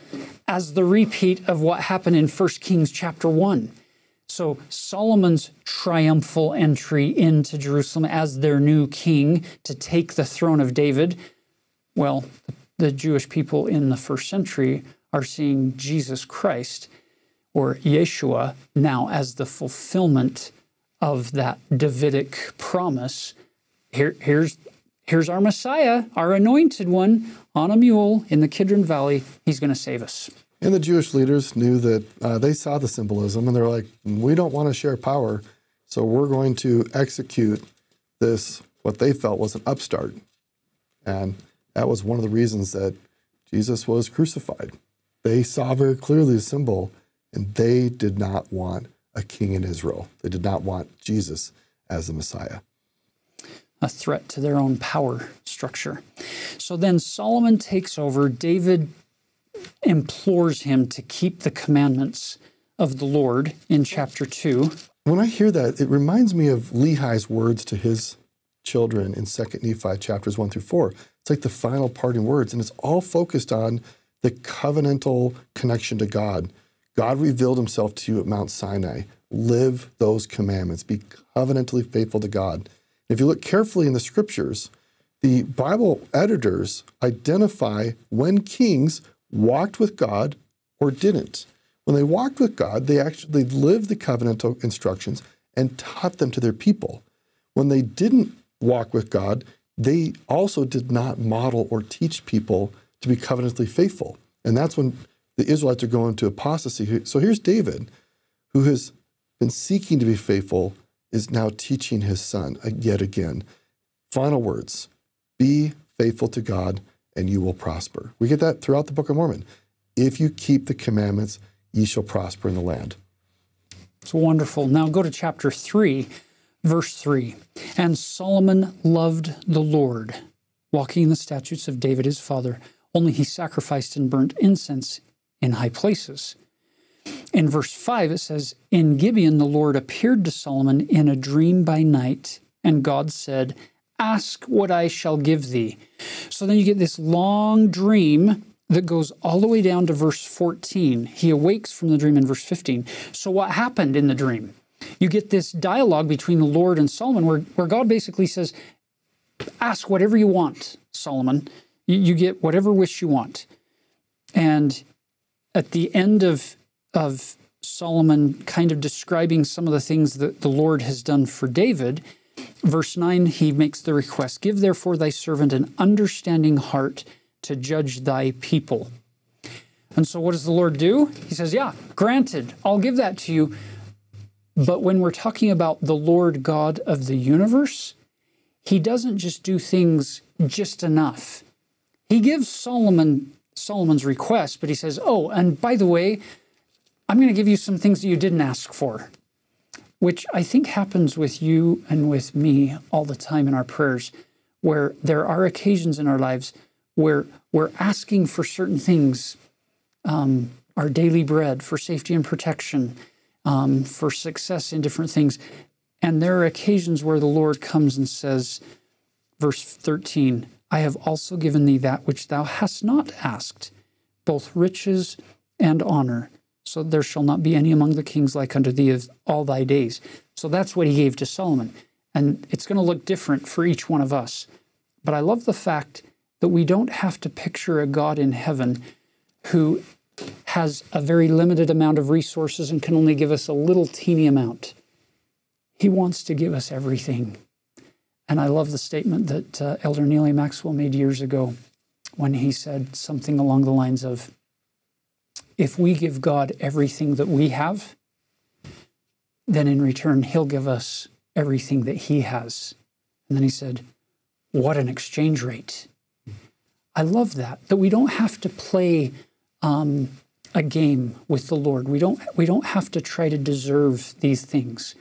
repeat of what happened in 1 Kings chapter 1. So Solomon's triumphal entry into Jerusalem as their new king to take the throne of David, well, the Jewish people in the first century are seeing Jesus Christ, or Yeshua, now as the fulfillment of that Davidic promise. Here's our Messiah, our anointed one, on a mule in the Kidron Valley. He's going to save us. And the Jewish leaders knew that they saw the symbolism, and they're like, we don't want to share power, so we're going to execute this, what they felt was an upstart. And that was one of the reasons that Jesus was crucified. They saw very clearly the symbol, and they did not want a king in Israel. They did not want Jesus as the Messiah. A threat to their own power structure. So then Solomon takes over. David implores him to keep the commandments of the Lord in chapter 2. When I hear that, it reminds me of Lehi's words to his children in 2 Nephi chapters 1 through 4. It's like the final parting words, and it's all focused on the covenantal connection to God. God revealed himself to you at Mount Sinai. Live those commandments. Be covenantally faithful to God. If you look carefully in the scriptures, the Bible editors identify when kings walked with God or didn't. When they walked with God, they actually lived the covenantal instructions and taught them to their people. When they didn't walk with God, they also did not model or teach people to be covenantally faithful. And that's when the Israelites are going to apostasy. So here's David, who has been seeking to be faithful, is now teaching his son yet again. Final words, be faithful to God and you will prosper. We get that throughout the Book of Mormon. If you keep the commandments, ye shall prosper in the land. It's wonderful. Now go to chapter 3, verse 3. And Solomon loved the Lord, walking in the statutes of David his father, only he sacrificed and burnt incense in high places. In verse 5, it says, "In Gibeon the Lord appeared to Solomon in a dream by night, and God said, 'Ask what I shall give thee.'" So then you get this long dream that goes all the way down to verse 14. He awakes from the dream in verse 15. So what happened in the dream? You get this dialogue between the Lord and Solomon where God basically says, "Ask whatever you want, Solomon. You get whatever wish you want." And at the end of Solomon kind of describing some of the things that the Lord has done for David, verse 9, he makes the request, "Give therefore thy servant an understanding heart to judge thy people." And so what does the Lord do? He says, "Yeah, granted, I'll give that to you." But when we're talking about the Lord God of the universe, he doesn't just do things just enough. He gives Solomon's request, but he says, "Oh, and by the way, I'm going to give you some things that you didn't ask for," which I think happens with you and with me all the time in our prayers, where there are occasions in our lives where we're asking for certain things, our daily bread, for safety and protection, for success in different things. And there are occasions where the Lord comes and says, verse 13, "I have also given thee that which thou hast not asked, both riches and honor. So there shall not be any among the kings like unto thee of all thy days." So that's what he gave to Solomon. And it's going to look different for each one of us. But I love the fact that we don't have to picture a God in heaven who has a very limited amount of resources and can only give us a little teeny amount. He wants to give us everything. And I love the statement that Elder Neely Maxwell made years ago when he said something along the lines of, "If we give God everything that we have, then in return, he'll give us everything that he has." And then he said, "What an exchange rate." I love that we don't have to play a game with the Lord. We don't have to try to deserve these things.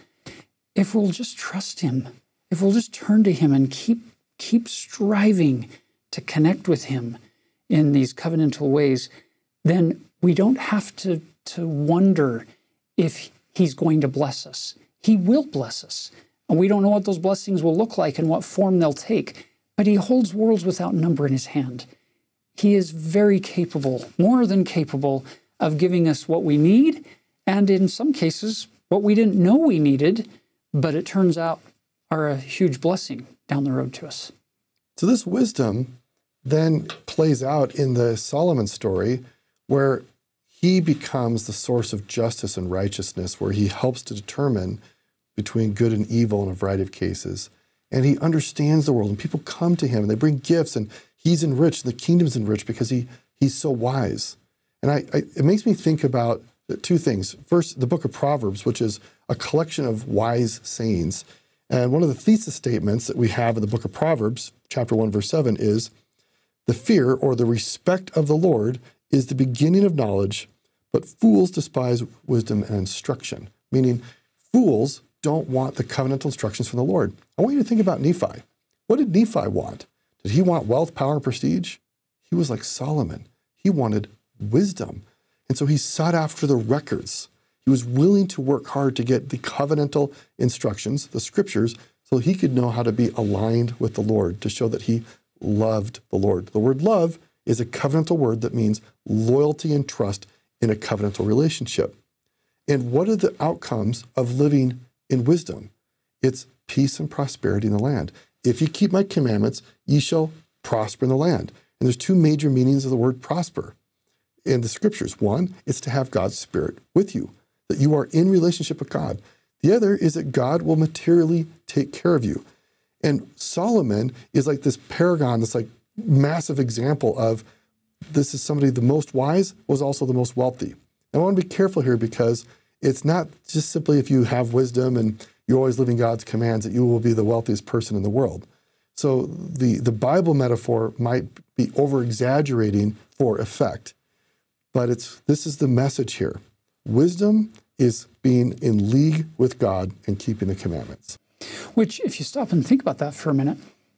If we'll just trust him, if we'll just turn to him and keep striving to connect with him in these covenantal ways, then we don't have to wonder if he's going to bless us. He will bless us. And we don't know what those blessings will look like and what form they'll take. But he holds worlds without number in his hand. He is very capable, more than capable, of giving us what we need, and in some cases, what we didn't know we needed, but it turns out are a huge blessing down the road to us. So this wisdom then plays out in the Solomon story, where he becomes the source of justice and righteousness, where he helps to determine between good and evil in a variety of cases. And he understands the world, and people come to him, and they bring gifts, and he's enriched, and the kingdom's enriched because he's so wise. And it makes me think about two things. First, the book of Proverbs, which is a collection of wise sayings. And one of the thesis statements that we have in the book of Proverbs, chapter 1, verse 7, is, "The fear or the respect of the Lord is the beginning of knowledge, but fools despise wisdom and instruction." Meaning, fools don't want the covenantal instructions from the Lord. I want you to think about Nephi. What did Nephi want? Did he want wealth, power, and prestige? He was like Solomon. He wanted wisdom. And so he sought after the records. He was willing to work hard to get the covenantal instructions, the scriptures, so he could know how to be aligned with the Lord, to show that he loved the Lord. The word love is a covenantal word that means loyalty and trust in a covenantal relationship. And what are the outcomes of living in wisdom? It's peace and prosperity in the land. If you keep my commandments, ye shall prosper in the land. And there's two major meanings of the word prosper in the scriptures. One is to have God's Spirit with you, that you are in relationship with God. The other is that God will materially take care of you. And Solomon is like this paragon, this like massive example of this is somebody the most wise was also the most wealthy. I want to be careful here because it's not just simply if you have wisdom and you're always living God's commands that you will be the wealthiest person in the world. So the Bible metaphor might be over-exaggerating for effect, but this is the message here. Wisdom is being in league with God and keeping the commandments. Which, if you stop and think about that for a minute,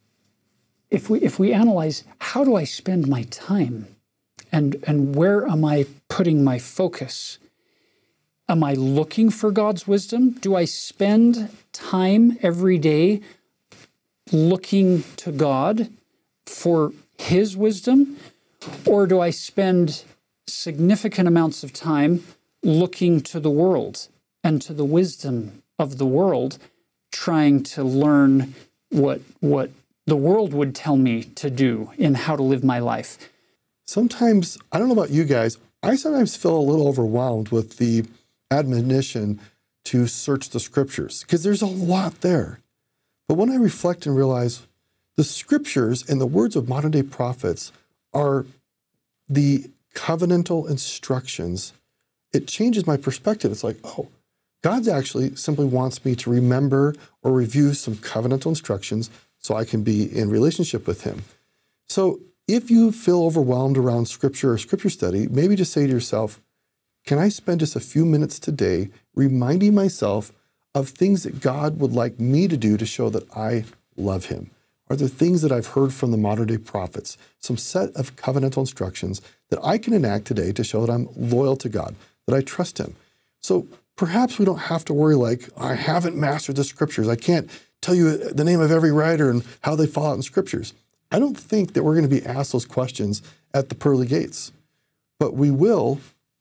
if we analyze, how do I spend my time and where am I putting my focus? Am I looking for God's wisdom? Do I spend time every day looking to God for His wisdom? Or do I spend significant amounts of time looking to the world and to the wisdom of the world, trying to learn what the world would tell me to do in how to live my life? Sometimes, I don't know about you guys, I sometimes feel a little overwhelmed with the admonition to search the Scriptures, because there's a lot there. But when I reflect and realize the Scriptures and the words of modern-day prophets are the covenantal instructions, it changes my perspective. It's like, oh, God actually simply wants me to remember or review some covenantal instructions so I can be in relationship with Him. So if you feel overwhelmed around Scripture or Scripture study, maybe just say to yourself, can I spend just a few minutes today reminding myself of things that God would like me to do to show that I love Him? Are there things that I've heard from the modern-day prophets, some set of covenantal instructions that I can enact today to show that I'm loyal to God, that I trust Him? So perhaps we don't have to worry like, I haven't mastered the Scriptures. I can't tell you the name of every writer and how they fall out in Scriptures. I don't think that we're going to be asked those questions at the pearly gates, but we will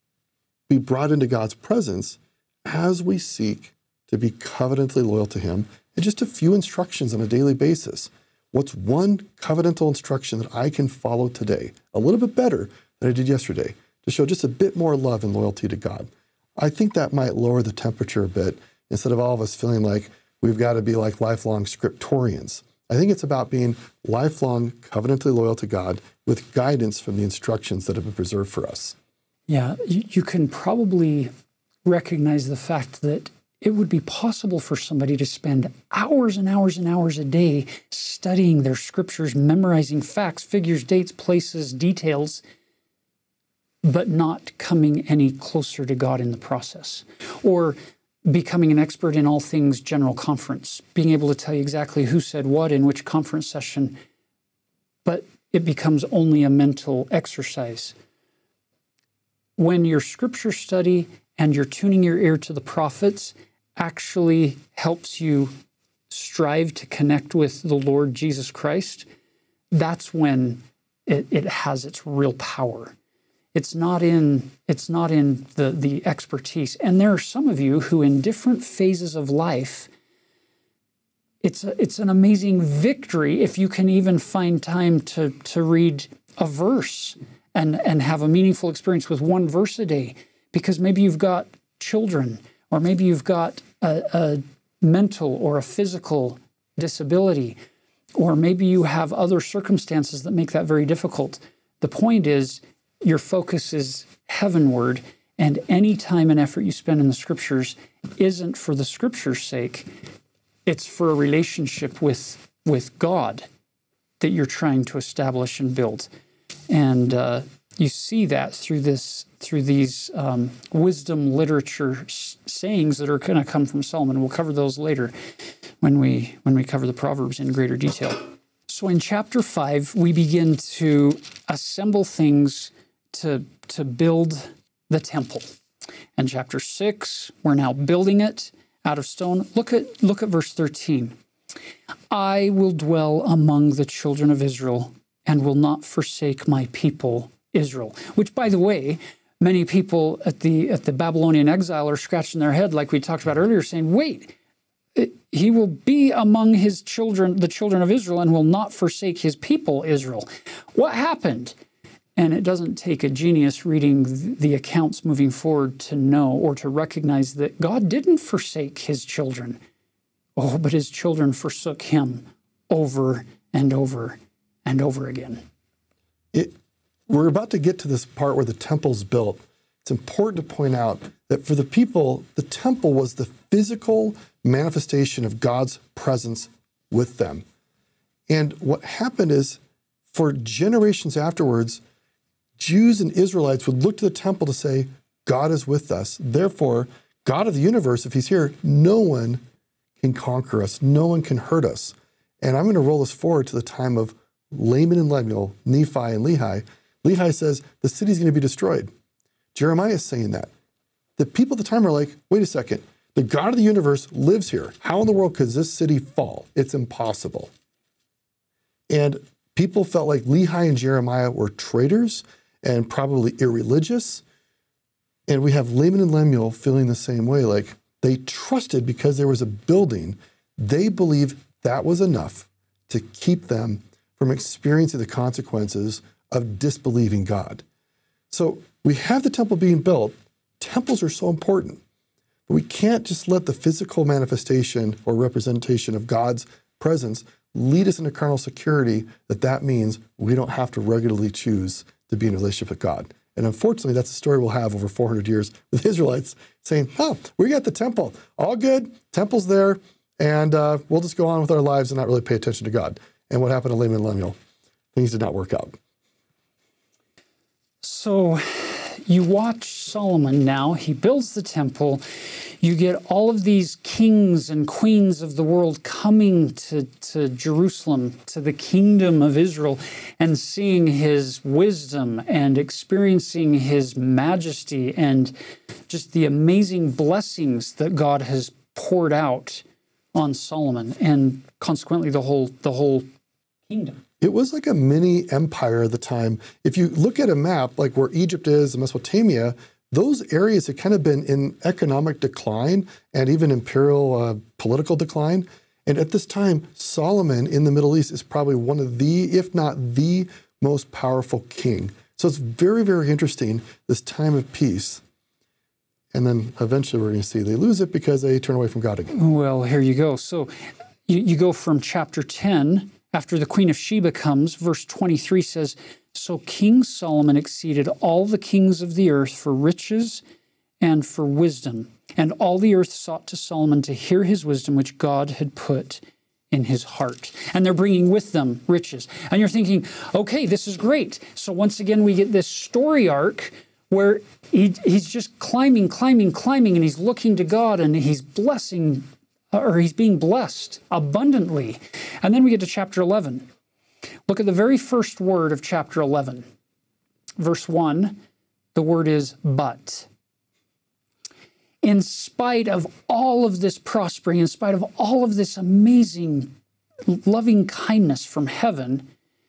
be brought into God's presence as we seek to be covenantally loyal to Him, and just a few instructions on a daily basis. What's one covenantal instruction that I can follow today, a little bit better than I did yesterday, to show just a bit more love and loyalty to God? I think that might lower the temperature a bit, instead of all of us feeling like we've got to be like lifelong scriptorians. I think it's about being lifelong covenantally loyal to God with guidance from the instructions that have been preserved for us. Yeah, you can probably recognize the fact that it would be possible for somebody to spend hours and hours and hours a day studying their Scriptures, memorizing facts, figures, dates, places, details, but not coming any closer to God in the process. Or becoming an expert in all things general conference, being able to tell you exactly who said what in which conference session, but it becomes only a mental exercise. When your Scripture study and you're tuning your ear to the prophets actually helps you strive to connect with the Lord Jesus Christ, that's when it has its real power. It's not in the expertise. And there are some of you who in different phases of life, it's an amazing victory if you can even find time to read a verse and have a meaningful experience with one verse a day, because maybe you've got children, or maybe you've got a mental or a physical disability, or maybe you have other circumstances that make that very difficult. The point is, your focus is heavenward, and any time and effort you spend in the Scriptures isn't for the Scripture's sake. It's for a relationship with God that you're trying to establish and build. And you see that through these wisdom literature sayings that are going to come from Solomon. We'll cover those later when we cover the Proverbs in greater detail. So in chapter 5, we begin to assemble things to build the temple. And chapter 6, we're now building it out of stone. Look at verse 13. I will dwell among the children of Israel and will not forsake my people Israel. Which, by the way, many people at the Babylonian exile are scratching their head, like we talked about earlier, saying, wait, he will be among his children, the children of Israel, and will not forsake his people Israel. What happened? And it doesn't take a genius reading the accounts moving forward to know or to recognize that God didn't forsake his children. Oh, but his children forsook him over and over and over again. We're about to get to this part where the temple's built. It's important to point out that for the people, the temple was the physical manifestation of God's presence with them. And what happened is, for generations afterwards, Jews and Israelites would look to the temple to say, God is with us. Therefore, God of the universe, if he's here, no one can conquer us. No one can hurt us. And I'm going to roll this forward to the time of Laman and Lemuel, Nephi and Lehi. Lehi says, the city's going to be destroyed. Jeremiah is saying that. the people at the time are like, wait a second, the God of the universe lives here. How in the world could this city fall? It's impossible. And people felt like Lehi and Jeremiah were traitors and probably irreligious. And we have Laman and Lemuel feeling the same way. Like they trusted because there was a building. They believed that was enough to keep them from experiencing the consequences of disbelieving God. So we have the temple being built. Temples are so important. But we can't just let the physical manifestation or representation of God's presence lead us into carnal security that means we don't have to regularly choose to be in a relationship with God. And unfortunately, that's a story we'll have over 400 years with Israelites saying, oh, we got the temple. All good, temple's there, and we'll just go on with our lives and not really pay attention to God. And what happened to Laman and Lemuel? Things did not work out. So you watch Solomon now. He builds the temple. You get all of these kings and queens of the world coming to Jerusalem, to the kingdom of Israel, and seeing his wisdom and experiencing his majesty and just the amazing blessings that God has poured out on Solomon and consequently the whole kingdom. It was like a mini empire at the time. If you look at a map, like where Egypt is, Mesopotamia, those areas had kind of been in economic decline and even imperial political decline. And at this time, Solomon in the Middle East is probably one of the, if not the most powerful king. So it's very, very interesting, this time of peace. And then eventually we're going to see they lose it because they turn away from God again. Well, here you go. So you go from chapter 10, after the Queen of Sheba comes, verse 23 says, so King Solomon exceeded all the kings of the earth for riches and for wisdom. And all the earth sought to Solomon to hear his wisdom, which God had put in his heart. And they're bringing with them riches. And you're thinking, okay, this is great. So once again, we get this story arc where he's just climbing, and he's looking to God, and he's blessing, or he's being blessed abundantly. And then we get to chapter 11. Look at the very first word of chapter 11. Verse 1, the word is but. In spite of all of this prospering, in spite of all of this amazing loving kindness from heaven,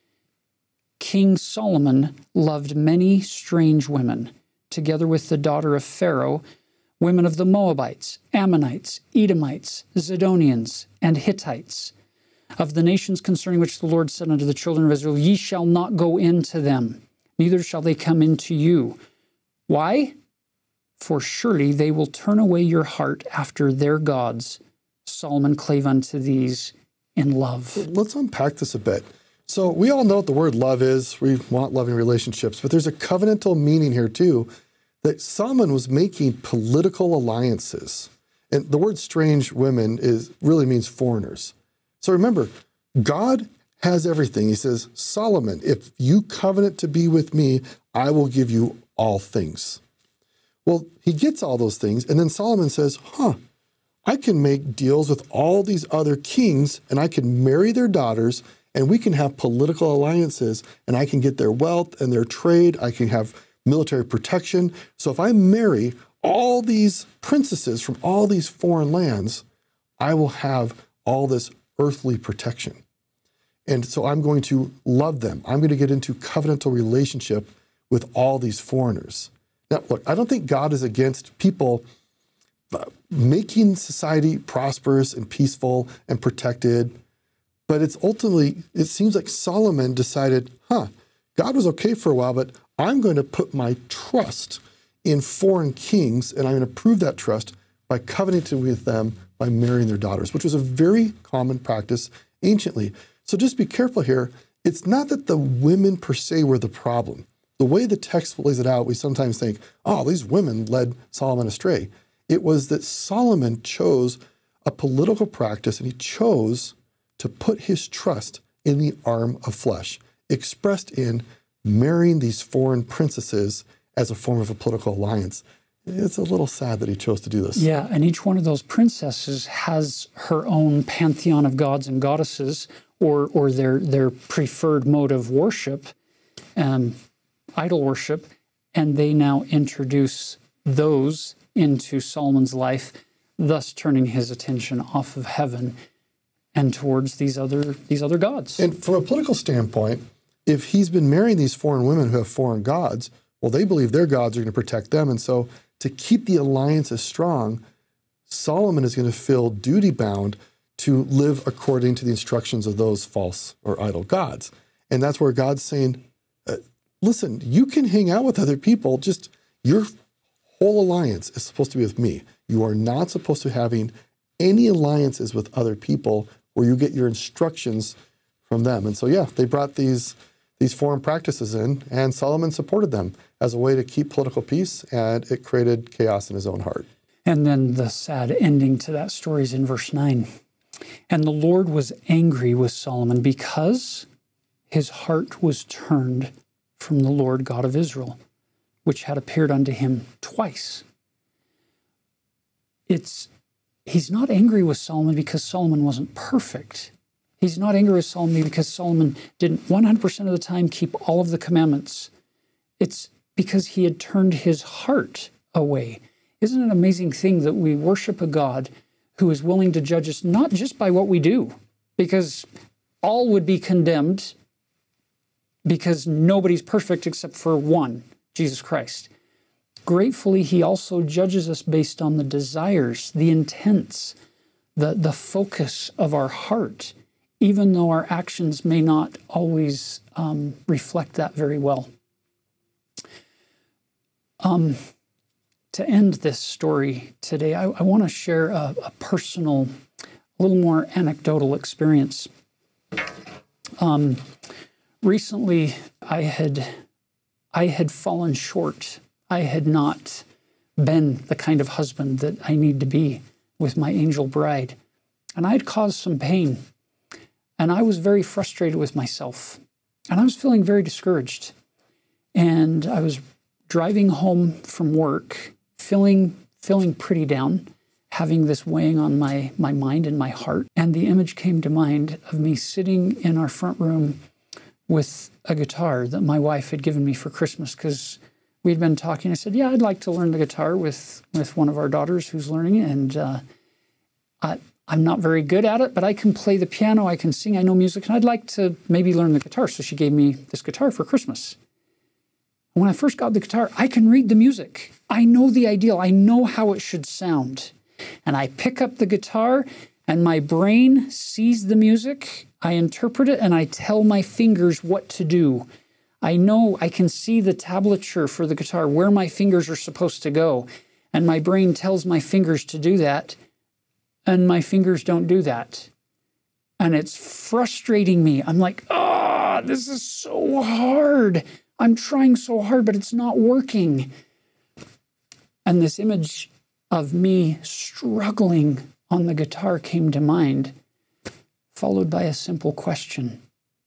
King Solomon loved many strange women, together with the daughter of Pharaoh, women of the Moabites, Ammonites, Edomites, Zidonians, and Hittites, of the nations concerning which the Lord said unto the children of Israel, ye shall not go into them, neither shall they come into you. Why? For surely they will turn away your heart after their gods. Solomon clave unto these in love. Let's unpack this a bit. So we all know what the word love is. We want loving relationships, but there's a covenantal meaning here too, that Solomon was making political alliances. And the word strange women really means foreigners. So remember, God has everything. He says, Solomon, if you covenant to be with me, I will give you all things. Well, he gets all those things, and then Solomon says, I can make deals with all these other kings, and I can marry their daughters, and we can have political alliances, and I can get their wealth and their trade. I can have military protection. So if I marry all these princesses from all these foreign lands, I will have all this earthly protection. And so I'm going to love them. I'm going to get into covenantal relationship with all these foreigners. Now, look, I don't think God is against people making society prosperous and peaceful and protected, but it's ultimately, it seems like Solomon decided, God was okay for a while, but I'm going to put my trust in foreign kings, and I'm going to prove that trust by covenanting with them by marrying their daughters, which was a very common practice anciently. So just be careful here. It's not that the women per se were the problem. The way the text lays it out, we sometimes think, oh, these women led Solomon astray. It was that Solomon chose a political practice, and he chose to put his trust in the arm of flesh, expressed in marrying these foreign princesses as a form of a political alliance. It's a little sad that he chose to do this. Yeah, and each one of those princesses has her own pantheon of gods and goddesses, or their preferred mode of worship, idol worship, and they now introduce those into Solomon's life, thus turning his attention off of heaven and towards these other gods. And from a political standpoint, if he's been marrying these foreign women who have foreign gods, well, they believe their gods are going to protect them. And so to keep the alliances strong, Solomon is going to feel duty-bound to live according to the instructions of those false or idol gods. And that's where God's saying, listen, you can hang out with other people, just your whole alliance is supposed to be with me. You are not supposed to be having any alliances with other people where you get your instructions from them. And so, yeah, they brought these foreign practices in, and Solomon supported them as a way to keep political peace, and it created chaos in his own heart. And then the sad ending to that story is in verse 9. And the Lord was angry with Solomon because his heart was turned from the Lord God of Israel, which had appeared unto him twice. He's not angry with Solomon because Solomon wasn't perfect. He's not angry with Solomon because Solomon didn't 100% of the time keep all of the commandments. It's because he had turned his heart away. Isn't it an amazing thing that we worship a God who is willing to judge us not just by what we do, because all would be condemned because nobody's perfect except for one, Jesus Christ. Gratefully, he also judges us based on the desires, the intents, the focus of our heart, even though our actions may not always reflect that very well. To end this story today, I want to share a personal, a little more anecdotal experience. Recently, I had fallen short. I had not been the kind of husband that I need to be with my angel bride. And I had caused some pain. And I was very frustrated with myself. And I was feeling very discouraged. And I was driving home from work, feeling pretty down, having this weighing on my mind and my heart. And the image came to mind of me sitting in our front room with a guitar that my wife had given me for Christmas, because we'd been talking. I said, yeah, I'd like to learn the guitar with one of our daughters who's learning it. And I'm not very good at it, but I can play the piano, I can sing, I know music, and I'd like to maybe learn the guitar. So she gave me this guitar for Christmas. When I first got the guitar, I can read the music. I know the ideal. I know how it should sound. And I pick up the guitar, and my brain sees the music, I interpret it, and I tell my fingers what to do. I know I can see the tablature for the guitar, where my fingers are supposed to go. And my brain tells my fingers to do that, and my fingers don't do that. And it's frustrating me. I'm like, this is so hard. I'm trying so hard, but it's not working. And this image of me struggling on the guitar came to mind, followed by a simple question.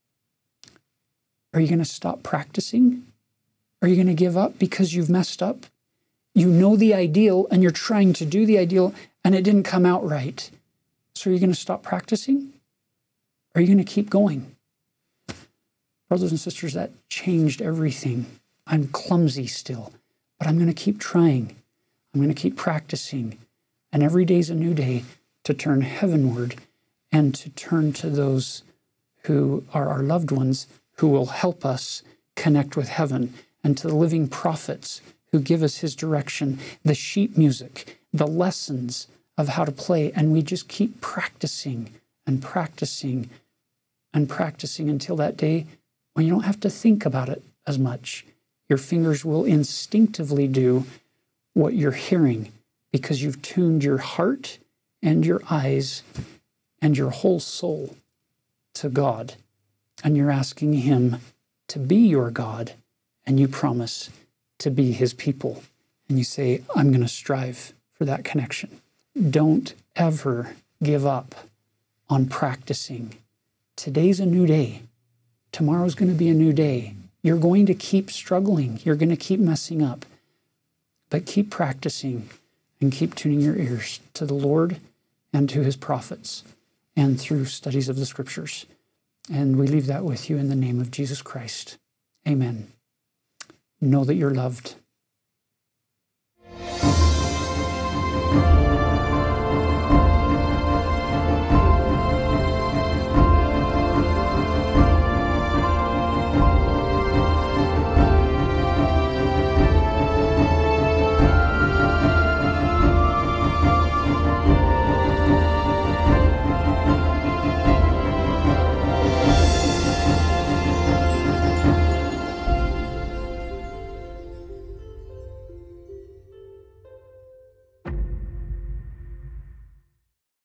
Are you going to stop practicing? Are you going to give up because you've messed up? You know the ideal, and you're trying to do the ideal, and it didn't come out right. So are you going to stop practicing? Are you going to keep going? Brothers and sisters, that changed everything. I'm clumsy still, but I'm going to keep trying. I'm going to keep practicing. And every day's a new day to turn heavenward and to turn to those who are our loved ones who will help us connect with heaven, and to the living prophets who give us his direction, the sheet music, the lessons of how to play. And we just keep practicing and practicing and practicing until that day when you don't have to think about it as much. Your fingers will instinctively do what you're hearing because you've tuned your heart and your eyes and your whole soul to God. And you're asking him to be your God, and you promise to be his people. And you say, I'm going to strive for that connection. Don't ever give up on practicing. Today's a new day. Tomorrow's going to be a new day. You're going to keep struggling. You're going to keep messing up. But keep practicing and keep tuning your ears to the Lord and to his prophets and through studies of the scriptures. And we leave that with you in the name of Jesus Christ. Amen. Know that you're loved.